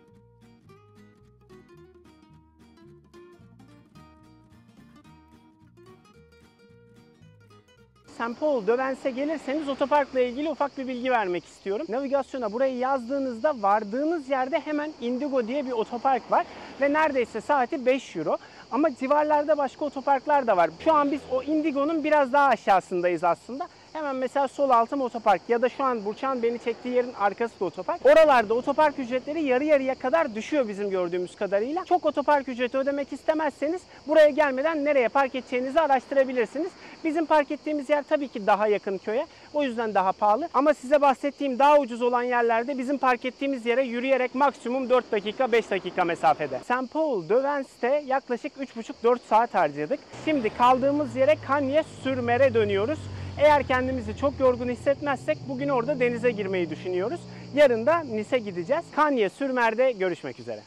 Saint-Paul-de-Vence'e gelirseniz otoparkla ilgili ufak bir bilgi vermek istiyorum. Navigasyona burayı yazdığınızda vardığınız yerde hemen Indigo diye bir otopark var ve neredeyse saati 5 euro. Ama civarlarda başka otoparklar da var. Şu an biz o Indigo'nun biraz daha aşağısındayız aslında. Hemen mesela sol altım otopark ya da şu an Burçak'ın beni çektiği yerin arkası da otopark. Oralarda otopark ücretleri yarı yarıya kadar düşüyor bizim gördüğümüz kadarıyla. Çok otopark ücreti ödemek istemezseniz buraya gelmeden nereye park edeceğinizi araştırabilirsiniz. Bizim park ettiğimiz yer tabii ki daha yakın köye. O yüzden daha pahalı. Ama size bahsettiğim daha ucuz olan yerlerde bizim park ettiğimiz yere yürüyerek maksimum 4 dakika 5 dakika mesafede. Saint-Paul-de-Vence'te yaklaşık 3,5-4 saat harcadık. Şimdi kaldığımız yere Cagnes-sur-Mer'e dönüyoruz. Eğer kendimizi çok yorgun hissetmezsek bugün orada denize girmeyi düşünüyoruz. Yarın da Nice'e gideceğiz. Cagnes-sur-Mer'de görüşmek üzere.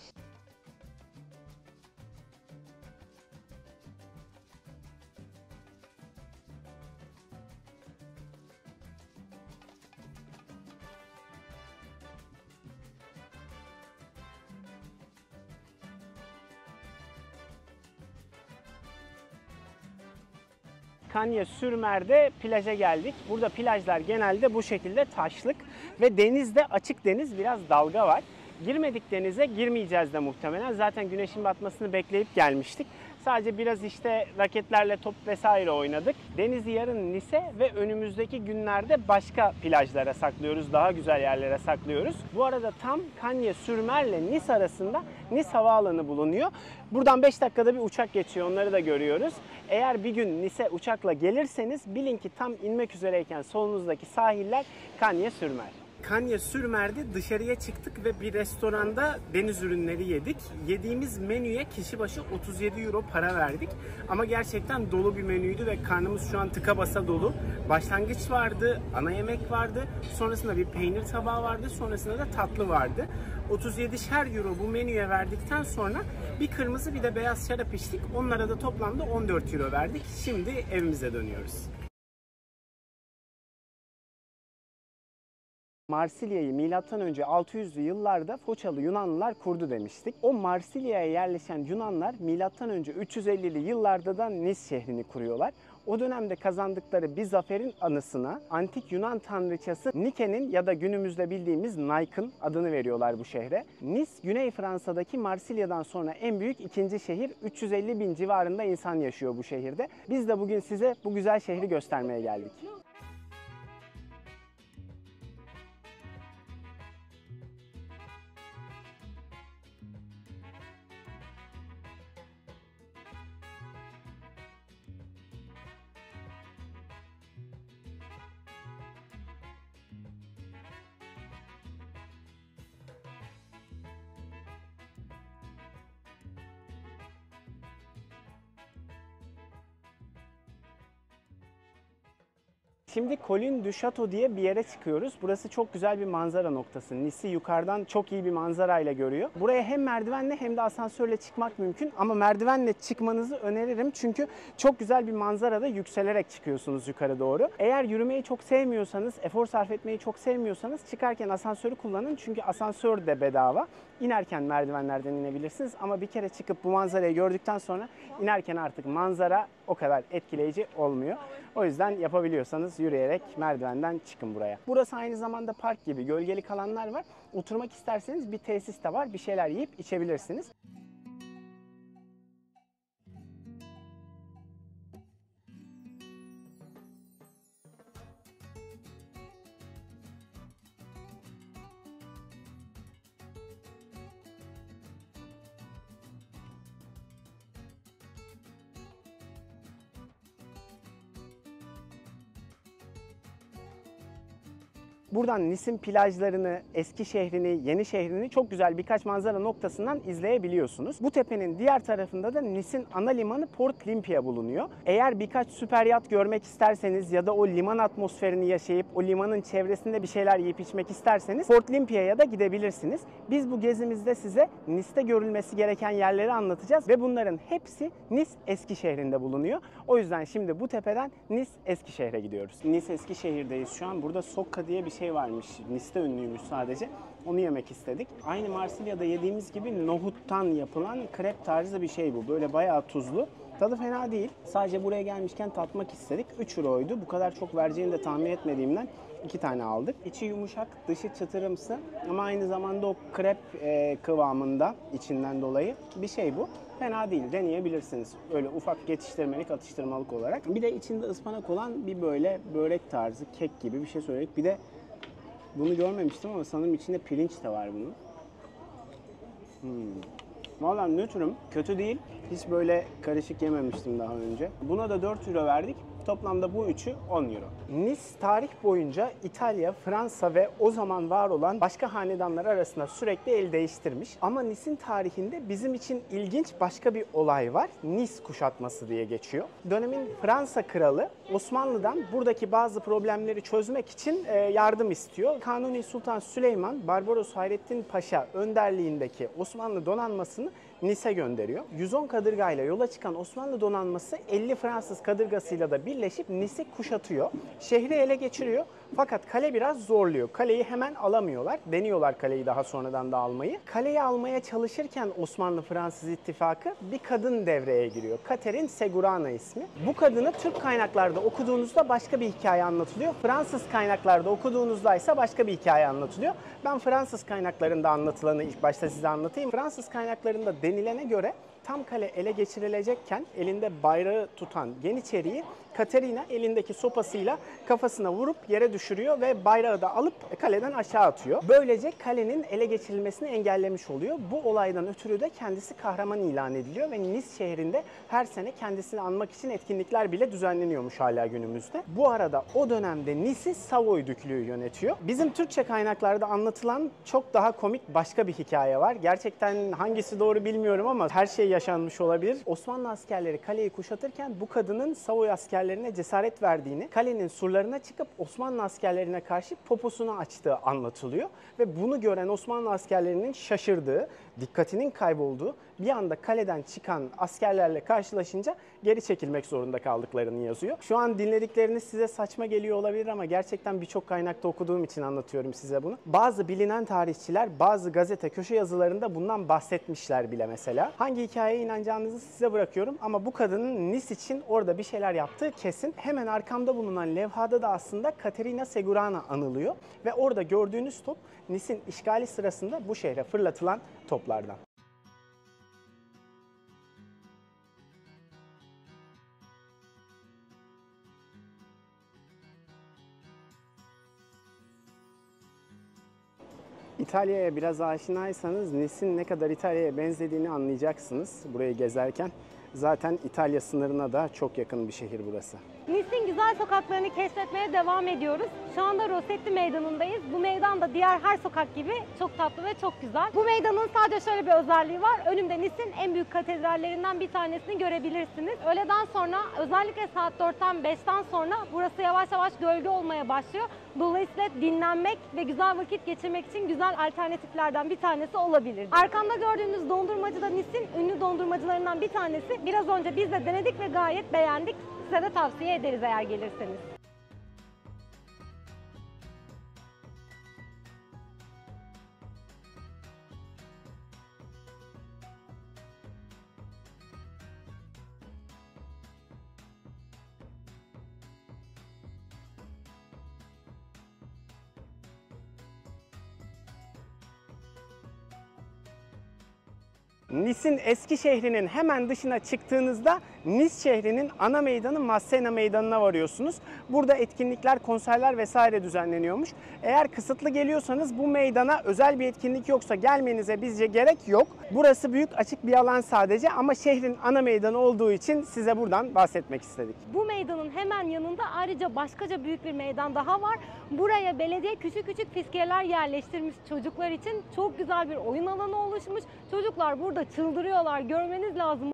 Cagnes-sur-Mer'de plaja geldik. Burada plajlar genelde bu şekilde taşlık ve denizde, açık deniz, biraz dalga var. Girmedik denize, girmeyeceğiz de muhtemelen. Zaten güneşin batmasını bekleyip gelmiştik. Sadece biraz işte raketlerle top vesaire oynadık. Denizi yarın Nice ve önümüzdeki günlerde başka plajlara saklıyoruz. Daha güzel yerlere saklıyoruz. Bu arada tam Cagnes-sur-Mer ile Nice arasında Nice Havaalanı bulunuyor. Buradan 5 dakikada bir uçak geçiyor. Onları da görüyoruz. Eğer bir gün Nice uçakla gelirseniz bilin ki tam inmek üzereyken solunuzdaki sahiller Cagnes-sur-Mer. Cagnes-sur-Mer'de dışarıya çıktık ve bir restoranda deniz ürünleri yedik. Yediğimiz menüye kişi başı 37 euro para verdik. Ama gerçekten dolu bir menüydü ve karnımız şu an tıka basa dolu. Başlangıç vardı, ana yemek vardı, sonrasında bir peynir tabağı vardı, sonrasında da tatlı vardı. 37'şer euro bu menüye verdikten sonra bir kırmızı bir de beyaz şarap içtik. Onlara da toplamda 14 euro verdik. Şimdi evimize dönüyoruz. Marsilya'yı M.Ö. 600'lü yıllarda Foçalı Yunanlılar kurdu demiştik. O Marsilya'ya yerleşen Yunanlar M.Ö. 350'li yıllarda da Nice şehrini kuruyorlar. O dönemde kazandıkları bir zaferin anısına antik Yunan tanrıçası Nike'nin ya da günümüzde bildiğimiz Nike'ın adını veriyorlar bu şehre. Nice, Güney Fransa'daki Marsilya'dan sonra en büyük ikinci şehir. 350 bin civarında insan yaşıyor bu şehirde. Biz de bugün size bu güzel şehri göstermeye geldik. Şimdi Colline du Château diye bir yere çıkıyoruz. Burası çok güzel bir manzara noktası. Nice'i yukarıdan çok iyi bir manzarayla görüyor. Buraya hem merdivenle hem de asansörle çıkmak mümkün. Ama merdivenle çıkmanızı öneririm. Çünkü çok güzel bir manzarada yükselerek çıkıyorsunuz yukarı doğru. Eğer yürümeyi çok sevmiyorsanız, efor sarf etmeyi çok sevmiyorsanız çıkarken asansörü kullanın. Çünkü asansör de bedava. İnerken merdivenlerden inebilirsiniz. Ama bir kere çıkıp bu manzarayı gördükten sonra inerken artık manzara o kadar etkileyici olmuyor. O yüzden yapabiliyorsanız yürüyerek merdivenden çıkın buraya. Burası aynı zamanda park gibi, gölgelik alanlar var. Oturmak isterseniz bir tesis de var. Bir şeyler yiyip içebilirsiniz. Buradan Nice'in plajlarını, eski şehrini, yeni şehrini çok güzel birkaç manzara noktasından izleyebiliyorsunuz. Bu tepenin diğer tarafında da Nice'in ana limanı Port Lympia bulunuyor. Eğer birkaç süper yat görmek isterseniz ya da o liman atmosferini yaşayıp o limanın çevresinde bir şeyler yiyip içmek isterseniz Port Lympia'ya da gidebilirsiniz. Biz bu gezimizde size Nice'te görülmesi gereken yerleri anlatacağız ve bunların hepsi Nice Eskişehir'inde bulunuyor. O yüzden şimdi bu tepeden Nice Eskişehir'e gidiyoruz. Nice Eskişehir'deyiz şu an. Burada sokka diye bir şey varmış. Nice'te ünlüymüş sadece. Onu yemek istedik. Aynı Marsilya'da yediğimiz gibi nohuttan yapılan krep tarzı bir şey bu. Böyle bayağı tuzlu. Tadı fena değil. Sadece buraya gelmişken tatmak istedik. 3 euroydu. Bu kadar çok vereceğini de tahmin etmediğimden 2 tane aldık. İçi yumuşak, dışı çıtırımsı ama aynı zamanda o krep kıvamında içinden dolayı bir şey bu. Fena değil, deneyebilirsiniz. Öyle ufak geçiştirmelik, atıştırmalık olarak. Bir de içinde ıspanak olan bir böyle börek tarzı, kek gibi bir şey söyledik. Bir de bunu görmemiştim ama sanırım içinde pirinç de var bunun. Vallahi nötrüm, kötü değil. Hiç böyle karışık yememiştim daha önce. Buna da 4 euro verdik. Toplamda bu üçü 10 euro. Nice tarih boyunca İtalya, Fransa ve o zaman var olan başka hanedanlar arasında sürekli el değiştirmiş. Ama Nice'in tarihinde bizim için ilginç başka bir olay var. Nice kuşatması diye geçiyor. Dönemin Fransa kralı Osmanlı'dan buradaki bazı problemleri çözmek için yardım istiyor. Kanuni Sultan Süleyman, Barbaros Hayrettin Paşa önderliğindeki Osmanlı donanmasını Nice'e gönderiyor. 110 kadırgayla yola çıkan Osmanlı donanması 50 Fransız kadırgasıyla da birleşip Nice'i kuşatıyor. Şehri ele geçiriyor. Fakat kale biraz zorluyor. Kaleyi hemen alamıyorlar. Deniyorlar kaleyi daha sonradan da almayı. Kaleyi almaya çalışırken Osmanlı-Fransız ittifakı bir kadın devreye giriyor. Katerin Segurana ismi. Bu kadını Türk kaynaklarda okuduğunuzda başka bir hikaye anlatılıyor. Fransız kaynaklarda okuduğunuzda ise başka bir hikaye anlatılıyor. Ben Fransız kaynaklarında anlatılanı ilk başta size anlatayım. Fransız kaynaklarında denilene göre tam kale ele geçirilecekken elinde bayrağı tutan Yeniçeri'yi Katerina elindeki sopasıyla kafasına vurup yere düşürüyor ve bayrağı da alıp kaleden aşağı atıyor. Böylece kalenin ele geçirilmesini engellemiş oluyor. Bu olaydan ötürü de kendisi kahraman ilan ediliyor ve Nice şehrinde her sene kendisini anmak için etkinlikler bile düzenleniyormuş hala günümüzde. Bu arada o dönemde Nice'i Savoy Düklüğü yönetiyor. Bizim Türkçe kaynaklarda anlatılan çok daha komik başka bir hikaye var. Gerçekten hangisi doğru bilmiyorum ama her şey yaşanmış olabilir. Osmanlı askerleri kaleyi kuşatırken bu kadının Savoy askerlerine cesaret verdiğini, kalenin surlarına çıkıp Osmanlı askerlerine karşı poposunu açtığı anlatılıyor. Ve bunu gören Osmanlı askerlerinin şaşırdığı, dikkatinin kaybolduğu, bir anda kaleden çıkan askerlerle karşılaşınca geri çekilmek zorunda kaldıklarını yazıyor. Şu an dinledikleriniz size saçma geliyor olabilir ama gerçekten birçok kaynakta okuduğum için anlatıyorum size bunu. Bazı bilinen tarihçiler, bazı gazete köşe yazılarında bundan bahsetmişler bile mesela. Hangi hikayeye inanacağınızı size bırakıyorum ama bu kadının Nice için orada bir şeyler yaptığı kesin. Hemen arkamda bulunan levhada da aslında Caterina Segurana anılıyor ve orada gördüğünüz top Nice'in işgali sırasında bu şehre fırlatılan toplardan. İtalya'ya biraz aşinaysanız Nice'in ne kadar İtalya'ya benzediğini anlayacaksınız burayı gezerken. Zaten İtalya sınırına da çok yakın bir şehir burası. Nice'in güzel sokaklarını keşfetmeye devam ediyoruz. Şu anda Rossetti Meydanı'ndayız. Bu meydan da diğer her sokak gibi çok tatlı ve çok güzel. Bu meydanın sadece şöyle bir özelliği var. Önümde Nice'in en büyük katedrallerinden bir tanesini görebilirsiniz. Öğleden sonra özellikle saat 4'ten 5'ten sonra burası yavaş yavaş gölge olmaya başlıyor. Dolayısıyla dinlenmek ve güzel vakit geçirmek için güzel alternatiflerden bir tanesi olabilir. Arkamda gördüğünüz dondurmacı da Nice'in ünlü dondurmacılarından bir tanesi. Biraz önce biz de denedik ve gayet beğendik. Size de tavsiye ederiz eğer gelirseniz. Nice'in eski şehrinin hemen dışına çıktığınızda Nice şehrinin ana meydanı Massena Meydanı'na varıyorsunuz. Burada etkinlikler, konserler vesaire düzenleniyormuş. Eğer kısıtlı geliyorsanız bu meydana özel bir etkinlik yoksa gelmenize bizce gerek yok. Burası büyük açık bir alan sadece ama şehrin ana meydanı olduğu için size buradan bahsetmek istedik. Bu meydanın hemen yanında ayrıca başkaca büyük bir meydan daha var. Buraya belediye küçük küçük fiskiyeler yerleştirmiş çocuklar için. Çok güzel bir oyun alanı oluşmuş. Çocuklar burada çıldırıyorlar. Görmeniz lazım.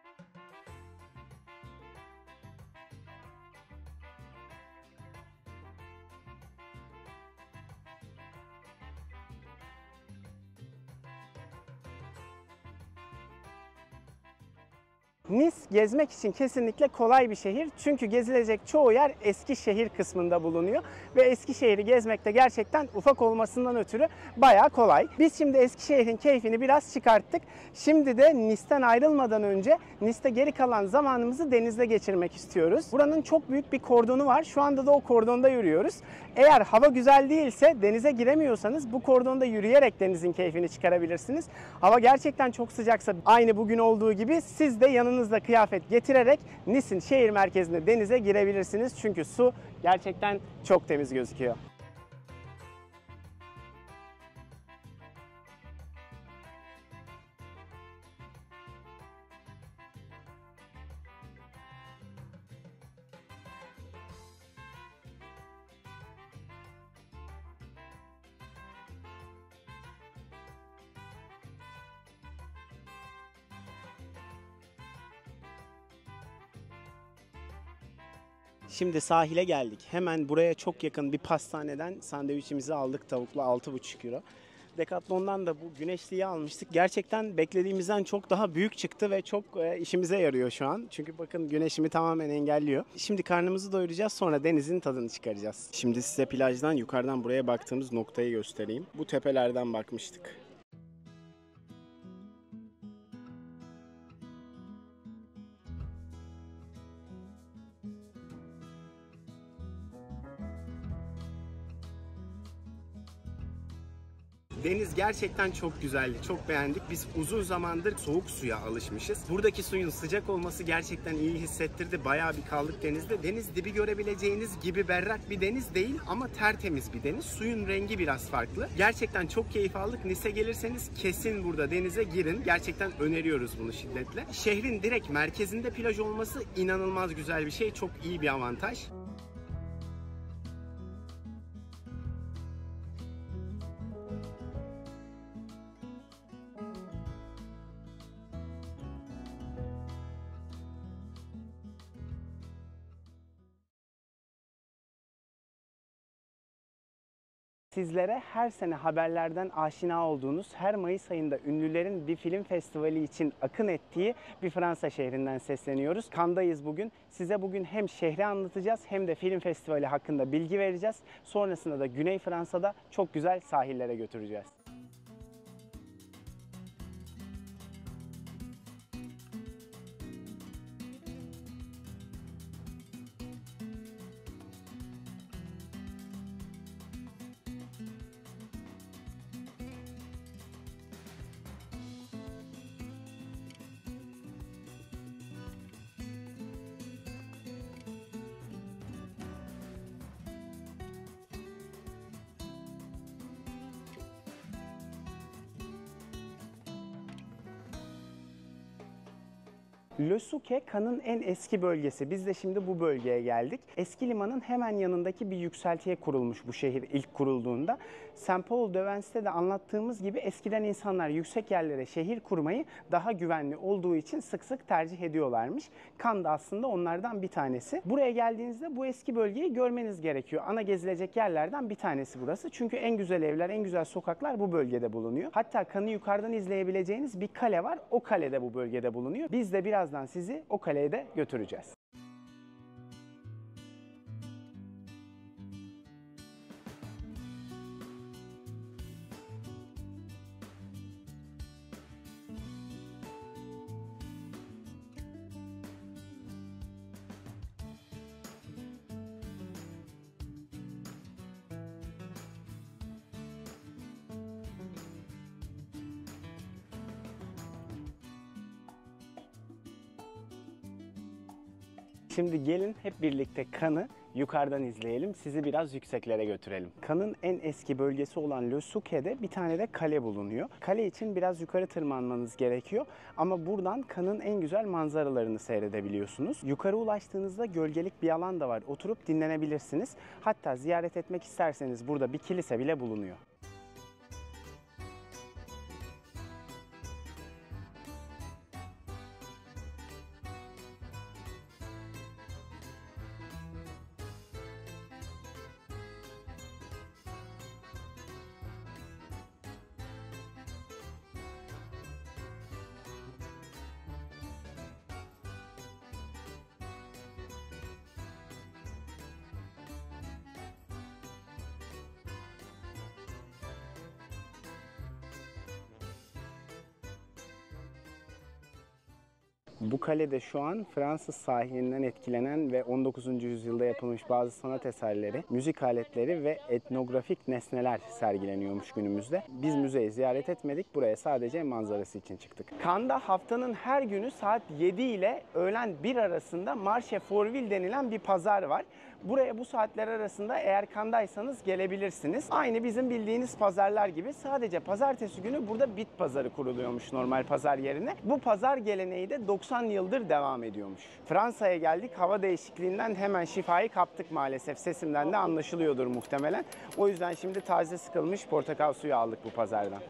Nice gezmek için kesinlikle kolay bir şehir. Çünkü gezilecek çoğu yer Eskişehir kısmında bulunuyor. Ve Eskişehir'i gezmek de gerçekten ufak olmasından ötürü bayağı kolay. Biz şimdi Eskişehir'in keyfini biraz çıkarttık. Şimdi de Nice'ten ayrılmadan önce Nice'te geri kalan zamanımızı denizde geçirmek istiyoruz. Buranın çok büyük bir kordonu var. Şu anda da o kordonda yürüyoruz. Eğer hava güzel değilse, denize giremiyorsanız bu kordonda yürüyerek denizin keyfini çıkarabilirsiniz. Hava gerçekten çok sıcaksa aynı bugün olduğu gibi siz de yanınızda kıyafet getirerek Nice'in şehir merkezinde denize girebilirsiniz. Çünkü su gerçekten çok temiz gözüküyor. Şimdi sahile geldik. Hemen buraya çok yakın bir pastaneden sandviçimizi aldık. Tavuklu 6,5 euro. Decathlon'dan da bu güneşliği almıştık. Gerçekten beklediğimizden çok daha büyük çıktı ve çok işimize yarıyor şu an. Çünkü bakın güneşimi tamamen engelliyor. Şimdi karnımızı doyuracağız, sonra denizin tadını çıkaracağız. Şimdi size plajdan yukarıdan buraya baktığımız noktayı göstereyim. Bu tepelerden bakmıştık. Deniz gerçekten çok güzeldi, çok beğendik. Biz uzun zamandır soğuk suya alışmışız. Buradaki suyun sıcak olması gerçekten iyi hissettirdi. Bayağı bir kaldık denizde. Deniz dibi görebileceğiniz gibi berrak bir deniz değil ama tertemiz bir deniz. Suyun rengi biraz farklı. Gerçekten çok keyif aldık. Nice'e gelirseniz kesin burada denize girin. Gerçekten öneriyoruz bunu şiddetle. Şehrin direkt merkezinde plaj olması inanılmaz güzel bir şey. Çok iyi bir avantaj. Sizlere her sene haberlerden aşina olduğunuz, her Mayıs ayında ünlülerin bir film festivali için akın ettiği bir Fransa şehrinden sesleniyoruz. Cannes'dayız bugün. Size bugün hem şehri anlatacağız hem de film festivali hakkında bilgi vereceğiz. Sonrasında da Güney Fransa'da çok güzel sahillere götüreceğiz. Le Souquet, Cannes'ın en eski bölgesi. Biz de şimdi bu bölgeye geldik. Eski limanın hemen yanındaki bir yükseltiye kurulmuş bu şehir ilk kurulduğunda. Saint-Paul de Vence'de de anlattığımız gibi eskiden insanlar yüksek yerlere şehir kurmayı daha güvenli olduğu için sık sık tercih ediyorlarmış. Cannes da aslında onlardan bir tanesi. Buraya geldiğinizde bu eski bölgeyi görmeniz gerekiyor. Ana gezilecek yerlerden bir tanesi burası. Çünkü en güzel evler, en güzel sokaklar bu bölgede bulunuyor. Hatta Cannes'ı yukarıdan izleyebileceğiniz bir kale var. O kale de bu bölgede bulunuyor. Biz de birazdan sizi o kaleye de götüreceğiz. Şimdi gelin hep birlikte Cannes'ı yukarıdan izleyelim. Sizi biraz yükseklere götürelim. Cannes'ın en eski bölgesi olan Le Souquet'de bir tane de kale bulunuyor. Kale için biraz yukarı tırmanmanız gerekiyor. Ama buradan Cannes'ın en güzel manzaralarını seyredebiliyorsunuz. Yukarı ulaştığınızda gölgelik bir alan da var. Oturup dinlenebilirsiniz. Hatta ziyaret etmek isterseniz burada bir kilise bile bulunuyor. Bu kalede şu an Fransız sahilinden etkilenen ve 19. yüzyılda yapılmış bazı sanat eserleri, müzik aletleri ve etnografik nesneler sergileniyormuş günümüzde. Biz müzeyi ziyaret etmedik, buraya sadece manzarası için çıktık. Cannes'da haftanın her günü saat 7 ile öğlen 1 arasında Marché Fourville denilen bir pazar var. Buraya bu saatler arasında eğer Cannes'daysanız gelebilirsiniz. Aynı bizim bildiğiniz pazarlar gibi sadece pazartesi günü burada bit pazarı kuruluyormuş normal pazar yerine. Bu pazar geleneği de 90 yıldır devam ediyormuş. Fransa'ya geldik. Hava değişikliğinden hemen şifayı kaptık maalesef. Sesimden de anlaşılıyordur muhtemelen. O yüzden şimdi taze sıkılmış portakal suyu aldık bu pazardan.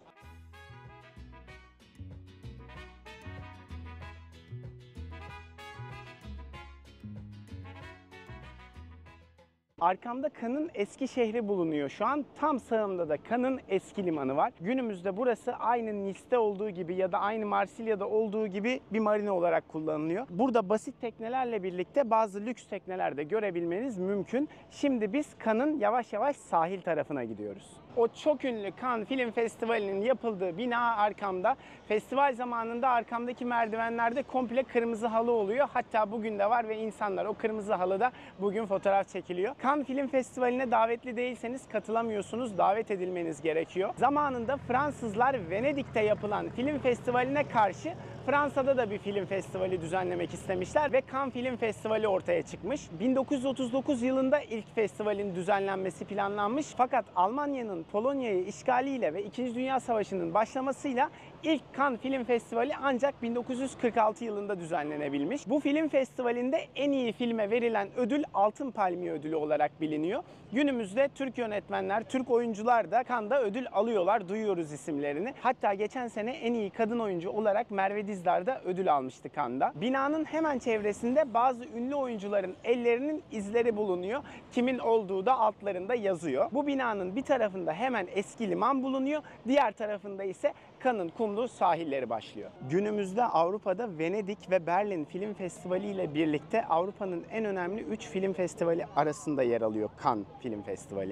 Arkamda Cannes'ın eski şehri bulunuyor şu an. Tam sağımda da Cannes'ın eski limanı var. Günümüzde burası aynı Nice'te olduğu gibi ya da aynı Marsilya'da olduğu gibi bir marina olarak kullanılıyor. Burada basit teknelerle birlikte bazı lüks tekneler de görebilmeniz mümkün. Şimdi biz Cannes'ın yavaş yavaş sahil tarafına gidiyoruz. O çok ünlü Cannes Film Festivali'nin yapıldığı bina arkamda. Festival zamanında arkamdaki merdivenlerde komple kırmızı halı oluyor. Hatta bugün de var ve insanlar o kırmızı halıda bugün fotoğraf çekiliyor. Cannes Film Festivali'ne davetli değilseniz katılamıyorsunuz. Davet edilmeniz gerekiyor. Zamanında Fransızlar Venedik'te yapılan film festivaline karşı Fransa'da da bir film festivali düzenlemek istemişler ve Cannes Film Festivali ortaya çıkmış. 1939 yılında ilk festivalin düzenlenmesi planlanmış. Fakat Almanya'nın Polonya'yı işgaliyle ve 2. Dünya Savaşı'nın başlamasıyla ilk Cannes Film Festivali ancak 1946 yılında düzenlenebilmiş. Bu film festivalinde en iyi filme verilen ödül Altın Palmiye Ödülü olarak biliniyor. Günümüzde Türk yönetmenler, Türk oyuncular da Cannes'da ödül alıyorlar, duyuyoruz isimlerini. Hatta geçen sene en iyi kadın oyuncu olarak Merve Dizdar da ödül almıştı Cannes'da. Binanın hemen çevresinde bazı ünlü oyuncuların ellerinin izleri bulunuyor. Kimin olduğu da altlarında yazıyor. Bu binanın bir tarafında hemen eski liman bulunuyor. Diğer tarafında ise Cannes'ın kumlu sahilleri başlıyor. Günümüzde Avrupa'da Venedik ve Berlin Film Festivali ile birlikte Avrupa'nın en önemli 3 film festivali arasında yer alıyor Cannes Film Festivali.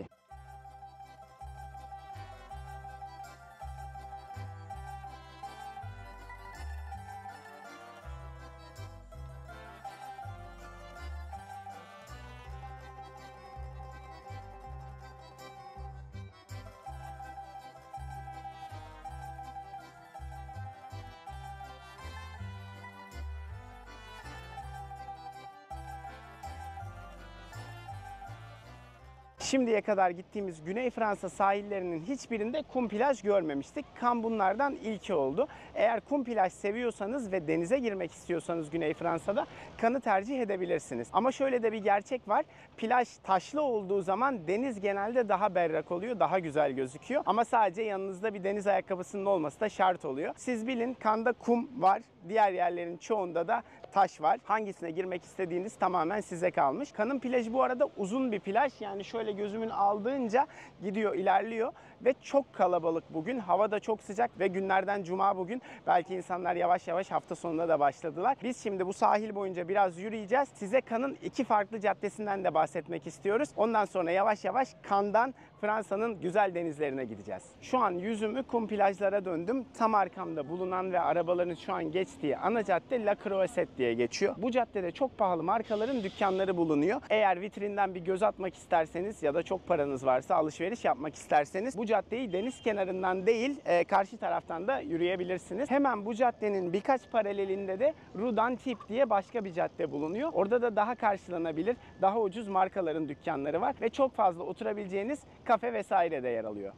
Şimdiye kadar gittiğimiz Güney Fransa sahillerinin hiçbirinde kum plaj görmemiştik. Cannes bunlardan ilki oldu. Eğer kum plaj seviyorsanız ve denize girmek istiyorsanız Güney Fransa'da Cannes'ı tercih edebilirsiniz. Ama şöyle de bir gerçek var. Plaj taşlı olduğu zaman deniz genelde daha berrak oluyor, daha güzel gözüküyor. Ama sadece yanınızda bir deniz ayakkabısının olması da şart oluyor. Siz bilin, Cannes'da kum var. Diğer yerlerin çoğunda da taş var. Hangisine girmek istediğiniz tamamen size kalmış. Cannes'ın plajı bu arada uzun bir plaj. Yani şöyle gözümün aldığınca gidiyor, ilerliyor ve çok kalabalık bugün. Hava da çok sıcak ve günlerden cuma bugün. Belki insanlar yavaş yavaş hafta sonunda da başladılar. Biz şimdi bu sahil boyunca biraz yürüyeceğiz. Size Cannes'ın 2 farklı caddesinden de bahsetmek istiyoruz. Ondan sonra yavaş yavaş Cannes'dan Fransa'nın güzel denizlerine gideceğiz. Şu an yüzümü kum plajlara döndüm. Tam arkamda bulunan ve arabaların şu an geçtiği ana cadde La Croisette diye geçiyor. Bu caddede çok pahalı markaların dükkanları bulunuyor. Eğer vitrinden bir göz atmak isterseniz ya da çok paranız varsa alışveriş yapmak isterseniz bu caddeyi deniz kenarından değil karşı taraftan da yürüyebilirsiniz. Hemen bu caddenin birkaç paralelinde de Rue d'Antibes diye başka bir cadde bulunuyor. Orada da daha karşılanabilir, daha ucuz markaların dükkanları var ve çok fazla oturabileceğiniz kafe vesaire de yer alıyor.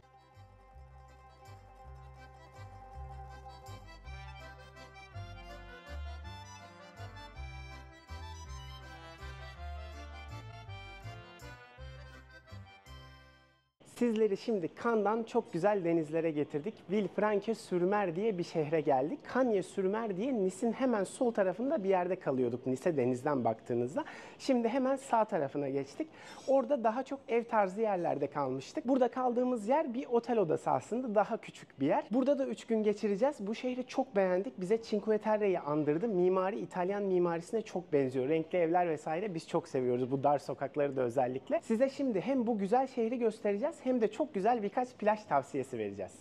Sizleri şimdi Cannes'dan çok güzel denizlere getirdik. Villefranche-sur-Mer diye bir şehre geldik. Cagnes-sur-Mer diye Nice'in hemen sol tarafında bir yerde kalıyorduk Nice'e denizden baktığınızda. Şimdi hemen sağ tarafına geçtik. Orada daha çok ev tarzı yerlerde kalmıştık. Burada kaldığımız yer bir otel odası aslında, daha küçük bir yer. Burada da 3 gün geçireceğiz. Bu şehri çok beğendik. Bize Cinque Terre'yi andırdı. Mimari İtalyan mimarisine çok benziyor. Renkli evler vesaire biz çok seviyoruz. Bu dar sokakları da özellikle. Size şimdi hem bu güzel şehri göstereceğiz hem de çok güzel birkaç plaj tavsiyesi vereceğiz.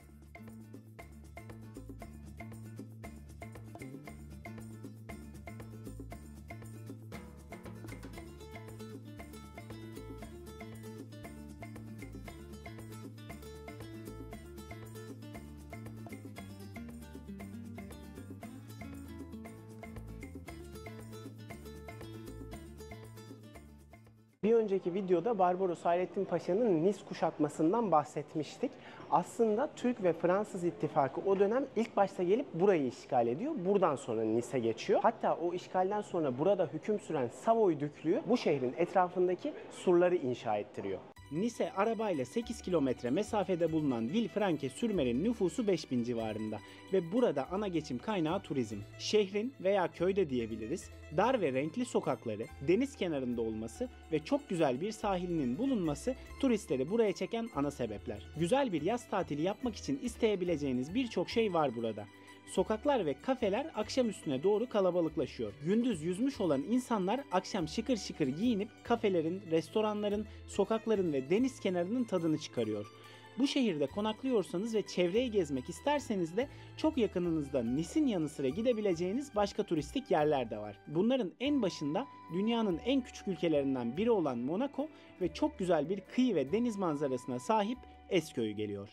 Bir önceki videoda Barbaros Hayrettin Paşa'nın Nice kuşatmasından bahsetmiştik. Aslında Türk ve Fransız ittifakı o dönem ilk başta gelip burayı işgal ediyor. Buradan sonra Nice'e geçiyor. Hatta o işgalden sonra burada hüküm süren Savoy Düklüğü bu şehrin etrafındaki surları inşa ettiriyor. Nice arabayla 8 kilometre mesafede bulunan Villefranche-sur-Mer'in nüfusu 5000 civarında ve burada ana geçim kaynağı turizm. Şehrin veya köyde diyebiliriz, dar ve renkli sokakları, deniz kenarında olması ve çok güzel bir sahilinin bulunması turistleri buraya çeken ana sebepler. Güzel bir yaz tatili yapmak için isteyebileceğiniz birçok şey var burada. Sokaklar ve kafeler akşam üstüne doğru kalabalıklaşıyor. Gündüz yüzmüş olan insanlar akşam şıkır şıkır giyinip kafelerin, restoranların, sokakların ve deniz kenarının tadını çıkarıyor. Bu şehirde konaklıyorsanız ve çevreyi gezmek isterseniz de çok yakınınızda Nice'in yanı sıra gidebileceğiniz başka turistik yerler de var. Bunların en başında dünyanın en küçük ülkelerinden biri olan Monaco ve çok güzel bir kıyı ve deniz manzarasına sahip Esköy'ü geliyor.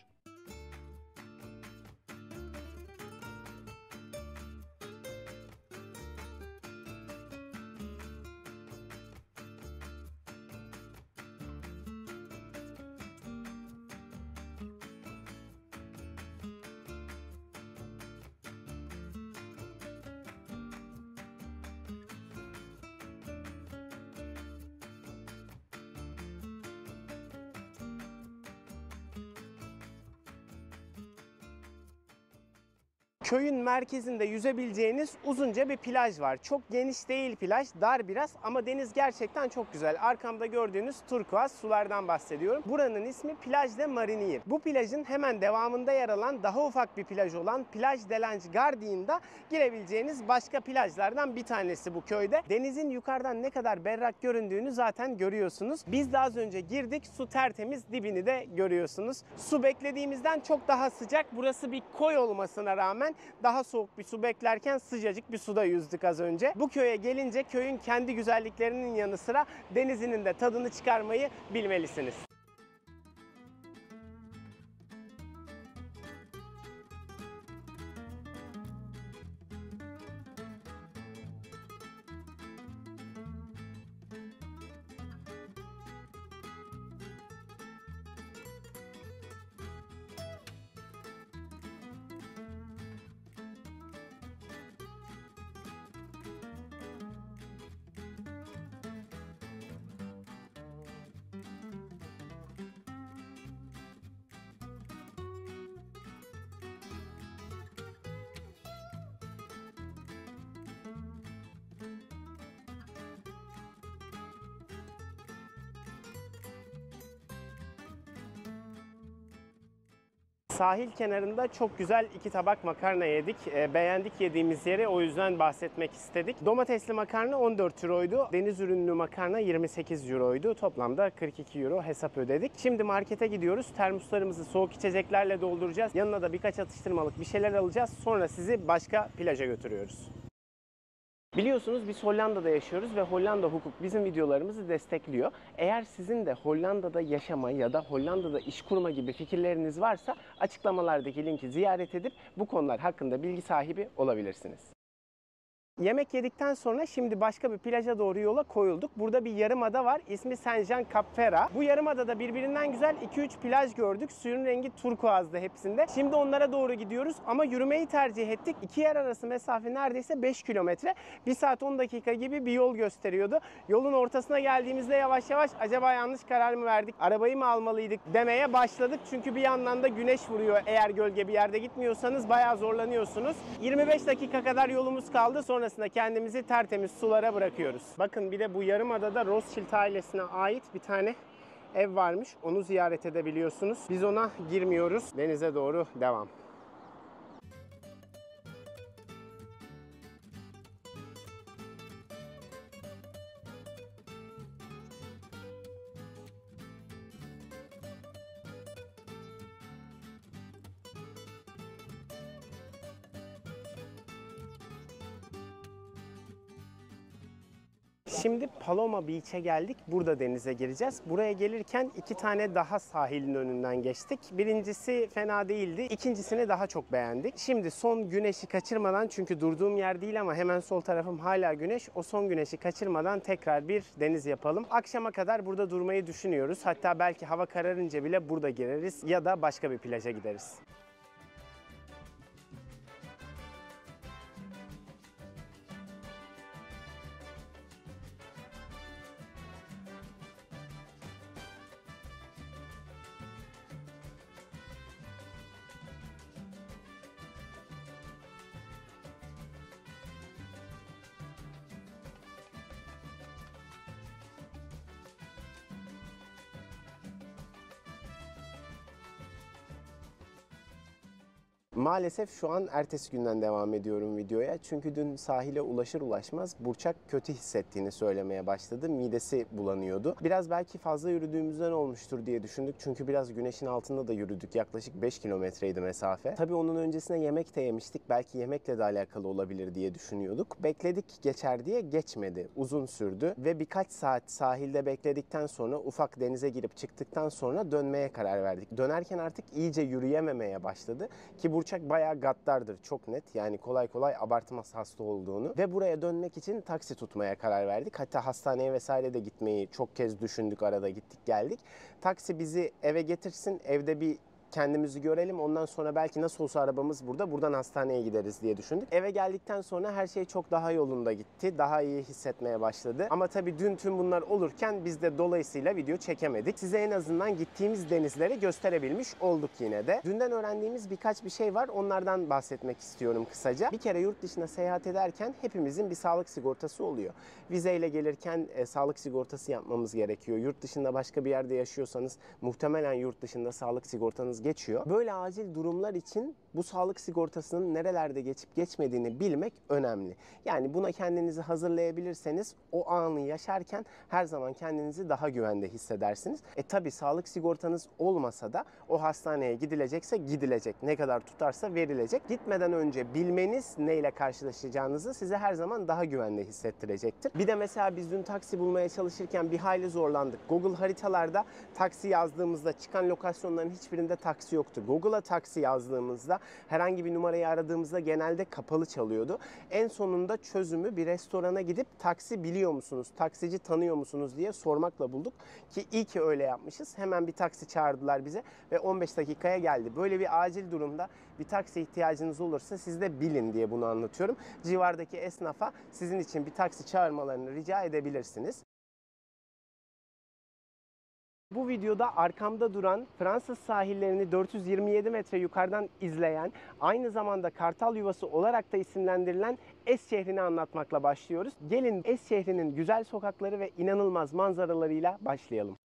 Köyün merkezinde yüzebileceğiniz uzunca bir plaj var. Çok geniş değil plaj, dar biraz ama deniz gerçekten çok güzel. Arkamda gördüğünüz turkuaz sulardan bahsediyorum. Buranın ismi Plage de Marigny. Bu plajın hemen devamında yer alan daha ufak bir plaj olan Plage de Lange-Gardin'da girebileceğiniz başka plajlardan bir tanesi bu köyde. Denizin yukarıdan ne kadar berrak göründüğünü zaten görüyorsunuz. Biz de az önce girdik, su tertemiz, dibini de görüyorsunuz. Su beklediğimizden çok daha sıcak. Burası bir koy olmasına rağmen daha soğuk bir su beklerken sıcacık bir suda yüzdük az önce. Bu köye gelince köyün kendi güzelliklerinin yanı sıra denizinin de tadını çıkarmayı bilmelisiniz. Sahil kenarında çok güzel 2 tabak makarna yedik. Beğendik yediğimiz yeri, o yüzden bahsetmek istedik. Domatesli makarna 14 euroydu. Deniz ürünlü makarna 28 euroydu. Toplamda 42 euro hesap ödedik. Şimdi markete gidiyoruz. Termoslarımızı soğuk içeceklerle dolduracağız. Yanına da birkaç atıştırmalık bir şeyler alacağız. Sonra sizi başka plaja götürüyoruz. Biliyorsunuz biz Hollanda'da yaşıyoruz ve Hollanda hukuk bizim videolarımızı destekliyor. Eğer sizin de Hollanda'da yaşama ya da Hollanda'da iş kurma gibi fikirleriniz varsa açıklamalardaki linki ziyaret edip bu konular hakkında bilgi sahibi olabilirsiniz. Yemek yedikten sonra şimdi başka bir plaja doğru yola koyulduk. Burada bir yarımada var. İsmi Saint-Jean-Cap-Ferrat. Bu yarımadada birbirinden güzel 2-3 plaj gördük. Suyun rengi turkuazdı hepsinde. Şimdi onlara doğru gidiyoruz ama yürümeyi tercih ettik. İki yer arası mesafe neredeyse 5 kilometre. 1 saat 10 dakika gibi bir yol gösteriyordu. Yolun ortasına geldiğimizde yavaş yavaş acaba yanlış karar mı verdik, arabayı mı almalıydık demeye başladık. Çünkü bir yandan da güneş vuruyor. Eğer gölge bir yerde gitmiyorsanız bayağı zorlanıyorsunuz. 25 dakika kadar yolumuz kaldı. Sonrasında kendimizi tertemiz sulara bırakıyoruz. Bakın bir de bu yarımadada Rothschild ailesine ait bir tane ev varmış. Onu ziyaret edebiliyorsunuz. Biz ona girmiyoruz. Denize doğru devam. Şimdi Paloma Beach'e geldik. Burada denize gireceğiz. Buraya gelirken 2 tane daha sahilin önünden geçtik. Birincisi fena değildi. İkincisini daha çok beğendik. Şimdi son güneşi kaçırmadan, çünkü durduğum yer değil ama hemen sol tarafım hala güneş. O son güneşi kaçırmadan tekrar bir deniz yapalım. Akşama kadar burada durmayı düşünüyoruz. Hatta belki hava kararınca bile burada gireriz ya da başka bir plaja gideriz. Maalesef şu an ertesi günden devam ediyorum videoya. Çünkü dün sahile ulaşır ulaşmaz Burçak kötü hissettiğini söylemeye başladı. Midesi bulanıyordu. Biraz belki fazla yürüdüğümüzden olmuştur diye düşündük. Çünkü biraz güneşin altında da yürüdük. Yaklaşık 5 kilometreydi mesafe. Tabii onun öncesine yemek de yemiştik. Belki yemekle de alakalı olabilir diye düşünüyorduk. Bekledik geçer diye geçmedi. Uzun sürdü ve birkaç saat sahilde bekledikten sonra ufak denize girip çıktıktan sonra dönmeye karar verdik. Dönerken artık iyice yürüyememeye başladı. Ki Burçak bayağı gaddardır, çok net. Yani kolay kolay abartmaz hasta olduğunu. Ve buraya dönmek için taksi tutmaya karar verdik. Hatta hastaneye vesaire de gitmeyi çok kez düşündük, arada gittik geldik. Taksi bizi eve getirsin, evde bir kendimizi görelim. Ondan sonra belki nasıl olsa arabamız burada. Buradan hastaneye gideriz diye düşündük. Eve geldikten sonra her şey çok daha yolunda gitti. Daha iyi hissetmeye başladı. Ama tabii dün tüm bunlar olurken biz de dolayısıyla video çekemedik. Size en azından gittiğimiz denizleri gösterebilmiş olduk yine de. Dünden öğrendiğimiz birkaç bir şey var. Onlardan bahsetmek istiyorum kısaca. Bir kere yurt dışına seyahat ederken hepimizin bir sağlık sigortası oluyor. Vizeyle gelirken sağlık sigortası yapmamız gerekiyor. Yurt dışında başka bir yerde yaşıyorsanız muhtemelen yurt dışında sağlık sigortanız geçiyor. Böyle acil durumlar için bu sağlık sigortasının nerelerde geçip geçmediğini bilmek önemli. Yani buna kendinizi hazırlayabilirseniz o anı yaşarken her zaman kendinizi daha güvende hissedersiniz. Tabii sağlık sigortanız olmasa da o hastaneye gidilecekse gidilecek. Ne kadar tutarsa verilecek. Gitmeden önce bilmeniz neyle karşılaşacağınızı size her zaman daha güvende hissettirecektir. Bir de mesela biz dün taksi bulmaya çalışırken bir hayli zorlandık. Google haritalarda taksi yazdığımızda çıkan lokasyonların hiçbirinde taksi yoktu. Google'a taksi yazdığımızda herhangi bir numarayı aradığımızda genelde kapalı çalıyordu. En sonunda çözümü bir restorana gidip taksi biliyor musunuz, taksici tanıyor musunuz diye sormakla bulduk. Ki iyi ki öyle yapmışız. Hemen bir taksi çağırdılar bize ve 15 dakikaya geldi. Böyle bir acil durumda bir taksi ihtiyacınız olursa siz de bilin diye bunu anlatıyorum. Civardaki esnafa sizin için bir taksi çağırmalarını rica edebilirsiniz. Bu videoda arkamda duran, Fransız sahillerini 427 metre yukarıdan izleyen, aynı zamanda Kartal Yuvası olarak da isimlendirilen Es şehrini anlatmakla başlıyoruz. Gelin Es şehrinin güzel sokakları ve inanılmaz manzaralarıyla başlayalım.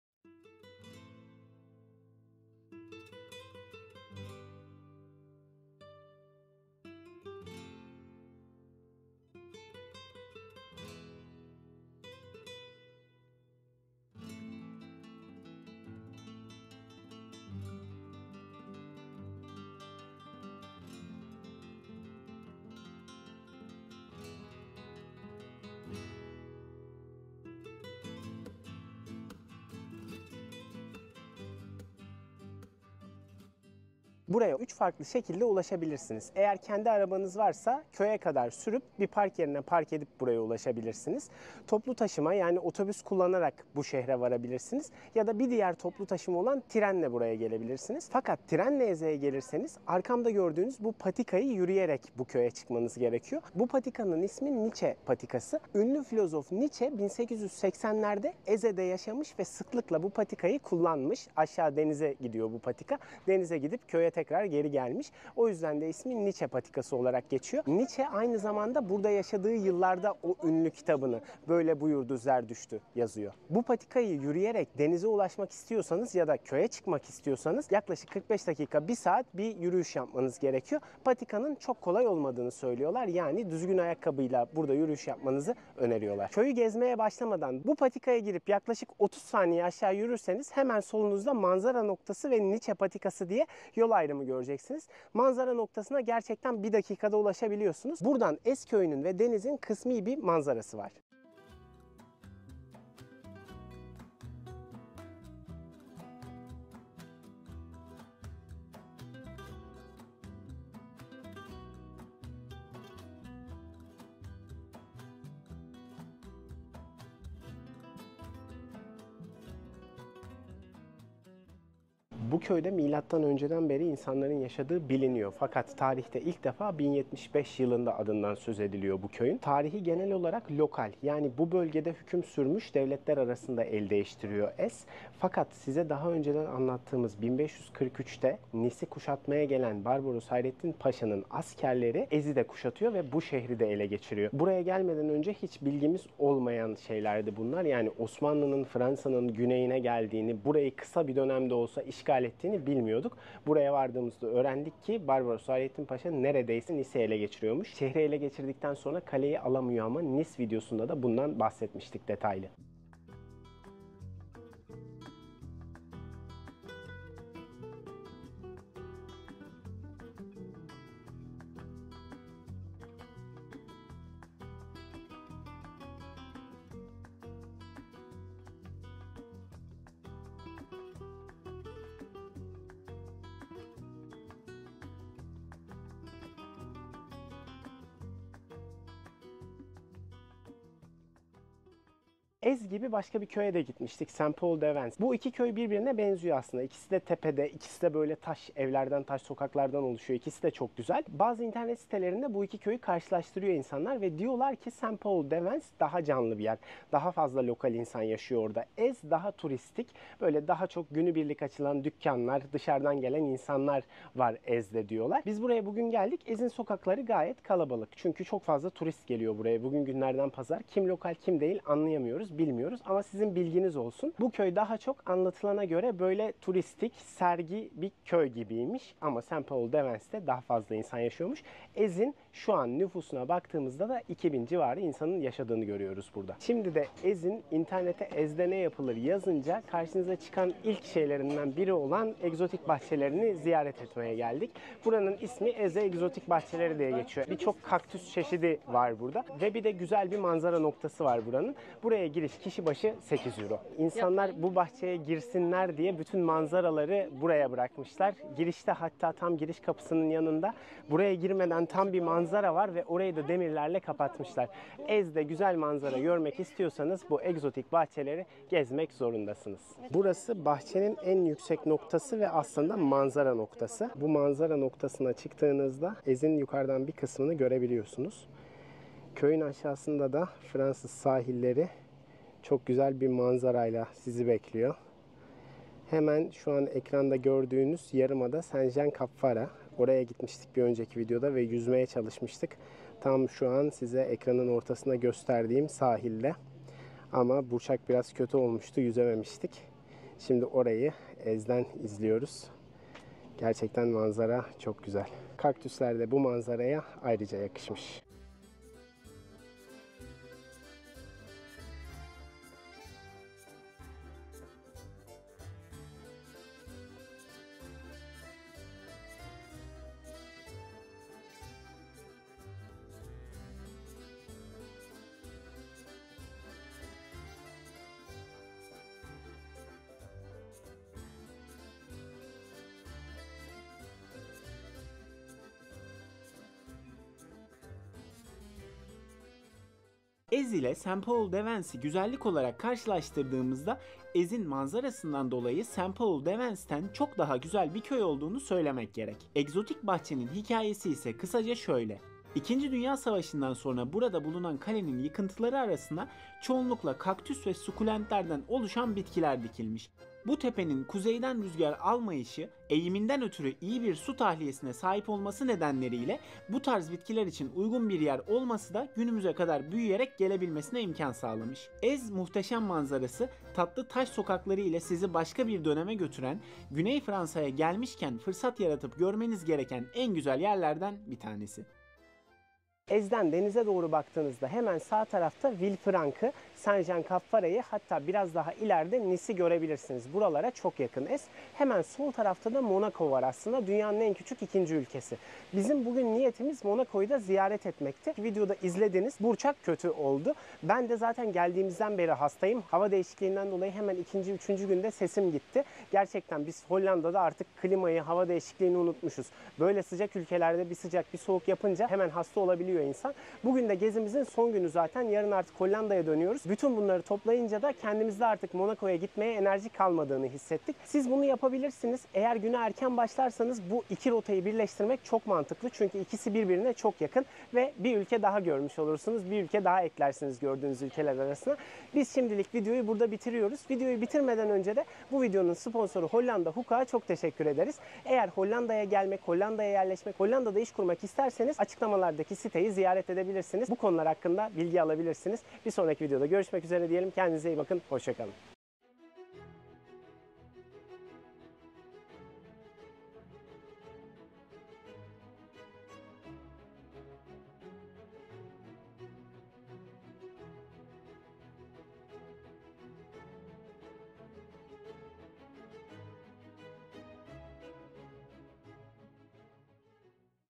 Buraya 3 farklı şekilde ulaşabilirsiniz. Eğer kendi arabanız varsa köye kadar sürüp bir park yerine park edip buraya ulaşabilirsiniz. Toplu taşıma yani otobüs kullanarak bu şehre varabilirsiniz. Ya da bir diğer toplu taşıma olan trenle buraya gelebilirsiniz. Fakat trenle Eze'ye gelirseniz arkamda gördüğünüz bu patikayı yürüyerek bu köye çıkmanız gerekiyor. Bu patikanın ismi Nietzsche patikası. Ünlü filozof Nietzsche 1880'lerde Eze'de yaşamış ve sıklıkla bu patikayı kullanmış. Aşağı denize gidiyor bu patika. Denize gidip köye tekrar geri gelmiş. O yüzden de ismi Nietzsche patikası olarak geçiyor. Nietzsche aynı zamanda burada yaşadığı yıllarda o ünlü kitabını Böyle Buyurdu Zerdüştü yazıyor. Bu patikayı yürüyerek denize ulaşmak istiyorsanız ya da köye çıkmak istiyorsanız yaklaşık 45 dakika, 1 saat bir yürüyüş yapmanız gerekiyor. Patikanın çok kolay olmadığını söylüyorlar. Yani düzgün ayakkabıyla burada yürüyüş yapmanızı öneriyorlar. Köyü gezmeye başlamadan bu patikaya girip yaklaşık 30 saniye aşağı yürürseniz hemen solunuzda manzara noktası ve Nietzsche patikası diye yol ayrımı göreceksiniz. Manzara noktasına gerçekten 1 dakikada ulaşabiliyorsunuz. Buradan Es köyünün ve denizin kısmi bir manzarası var. Bu köyde milattan önceden beri insanların yaşadığı biliniyor. Fakat tarihte ilk defa 1075 yılında adından söz ediliyor bu köyün. Tarihi genel olarak lokal. Yani bu bölgede hüküm sürmüş devletler arasında el değiştiriyor Es. Fakat size daha önceden anlattığımız 1543'te Nis'i kuşatmaya gelen Barbaros Hayrettin Paşa'nın askerleri Ez'i de kuşatıyor ve bu şehri de ele geçiriyor. Buraya gelmeden önce hiç bilgimiz olmayan şeylerdi bunlar. Yani Osmanlı'nın Fransa'nın güneyine geldiğini, burayı kısa bir dönemde olsa işgal işgal ettiğini bilmiyorduk. Buraya vardığımızda öğrendik ki Barbaros Hayrettin Paşa neredeyse Nice'i ele geçiriyormuş. Şehri ele geçirdikten sonra kaleyi alamıyor ama Nice videosunda da bundan bahsetmiştik detaylı. Ez gibi başka bir köye de gitmiştik. Saint-Paul-de-Vence. Bu iki köy birbirine benziyor aslında. İkisi de tepede, ikisi de böyle taş evlerden, taş sokaklardan oluşuyor. İkisi de çok güzel. Bazı internet sitelerinde bu iki köyü karşılaştırıyor insanlar ve diyorlar ki Saint-Paul-de-Vence daha canlı bir yer. Daha fazla lokal insan yaşıyor orada. Ez daha turistik. Böyle daha çok günübirlik açılan dükkanlar, dışarıdan gelen insanlar var Ez'de diyorlar. Biz buraya bugün geldik. Ez'in sokakları gayet kalabalık. Çünkü çok fazla turist geliyor buraya. Bugün günlerden pazar. Kim lokal kim değil anlayamıyoruz, bilmiyoruz ama sizin bilginiz olsun. Bu köy daha çok anlatılana göre böyle turistik, sergi bir köy gibiymiş ama Saint-Paul-de-Vence'de daha fazla insan yaşıyormuş. Ez'in şu an nüfusuna baktığımızda da 2000 civarı insanın yaşadığını görüyoruz burada. Şimdi de Ez'in internete Ez'de ne yapılır yazınca karşınıza çıkan ilk şeylerinden biri olan egzotik bahçelerini ziyaret etmeye geldik. Buranın ismi Eze Egzotik Bahçeleri diye geçiyor. Birçok kaktüs çeşidi var burada ve bir de güzel bir manzara noktası var buranın. Buraya giriş kişi başı 8 euro. İnsanlar bu bahçeye girsinler diye bütün manzaraları buraya bırakmışlar. Girişte hatta tam giriş kapısının yanında buraya girmeden tam bir manzara var ve orayı da demirlerle kapatmışlar. Ez'de güzel manzara görmek istiyorsanız bu egzotik bahçeleri gezmek zorundasınız. Burası bahçenin en yüksek noktası ve aslında manzara noktası. Bu manzara noktasına çıktığınızda Ez'in yukarıdan bir kısmını görebiliyorsunuz. Köyün aşağısında da Fransız sahilleri çok güzel bir manzarayla sizi bekliyor. Hemen şu an ekranda gördüğünüz yarımada Saint-Jean-Cap-Ferrat. Oraya gitmiştik bir önceki videoda ve yüzmeye çalışmıştık. Tam şu an size ekranın ortasında gösterdiğim sahilde. Ama burçak biraz kötü olmuştu, yüzememiştik. Şimdi orayı Ez'den izliyoruz. Gerçekten manzara çok güzel. Kaktüsler de bu manzaraya ayrıca yakışmış. Ez ile Saint-Paul-de-Vence'i güzellik olarak karşılaştırdığımızda Ez'in manzarasından dolayı Saint-Paul-de-Vence'ten çok daha güzel bir köy olduğunu söylemek gerek. Egzotik bahçenin hikayesi ise kısaca şöyle. İkinci Dünya Savaşı'ndan sonra burada bulunan kalenin yıkıntıları arasına çoğunlukla kaktüs ve sukulentlerden oluşan bitkiler dikilmiş. Bu tepenin kuzeyden rüzgar almayışı, eğiminden ötürü iyi bir su tahliyesine sahip olması nedenleriyle bu tarz bitkiler için uygun bir yer olması da günümüze kadar büyüyerek gelebilmesine imkan sağlamış. Ez muhteşem manzarası, tatlı taş sokakları ile sizi başka bir döneme götüren, Güney Fransa'ya gelmişken fırsat yaratıp görmeniz gereken en güzel yerlerden bir tanesi. Ez'den denize doğru baktığınızda hemen sağ tarafta Villefranc'ı, Saint-Jean-Cap-Ferrat'ı, hatta biraz daha ileride Nice'i görebilirsiniz. Buralara çok yakın Ez. Hemen sol tarafta da Monaco var aslında. Dünyanın en küçük ikinci ülkesi. Bizim bugün niyetimiz Monaco'yu da ziyaret etmekti. Videoda izlediniz. Burçak kötü oldu. Ben de zaten geldiğimizden beri hastayım. Hava değişikliğinden dolayı hemen ikinci, üçüncü günde sesim gitti. Gerçekten biz Hollanda'da artık klimayı, hava değişikliğini unutmuşuz. Böyle sıcak ülkelerde bir sıcak, bir soğuk yapınca hemen hasta olabiliyor insan. Bugün de gezimizin son günü zaten. Yarın artık Hollanda'ya dönüyoruz. Bütün bunları toplayınca da kendimizde artık Monaco'ya gitmeye enerji kalmadığını hissettik. Siz bunu yapabilirsiniz. Eğer güne erken başlarsanız bu iki rotayı birleştirmek çok mantıklı. Çünkü ikisi birbirine çok yakın ve bir ülke daha görmüş olursunuz. Bir ülke daha eklersiniz gördüğünüz ülkeler arasına. Biz şimdilik videoyu burada bitiriyoruz. Videoyu bitirmeden önce de bu videonun sponsoru Hollanda Hoega'a çok teşekkür ederiz. Eğer Hollanda'ya gelmek, Hollanda'ya yerleşmek, Hollanda'da iş kurmak isterseniz açıklamalardaki siteyi ziyaret edebilirsiniz. Bu konular hakkında bilgi alabilirsiniz. Bir sonraki videoda görüşmek üzere diyelim. Kendinize iyi bakın. Hoşça kalın.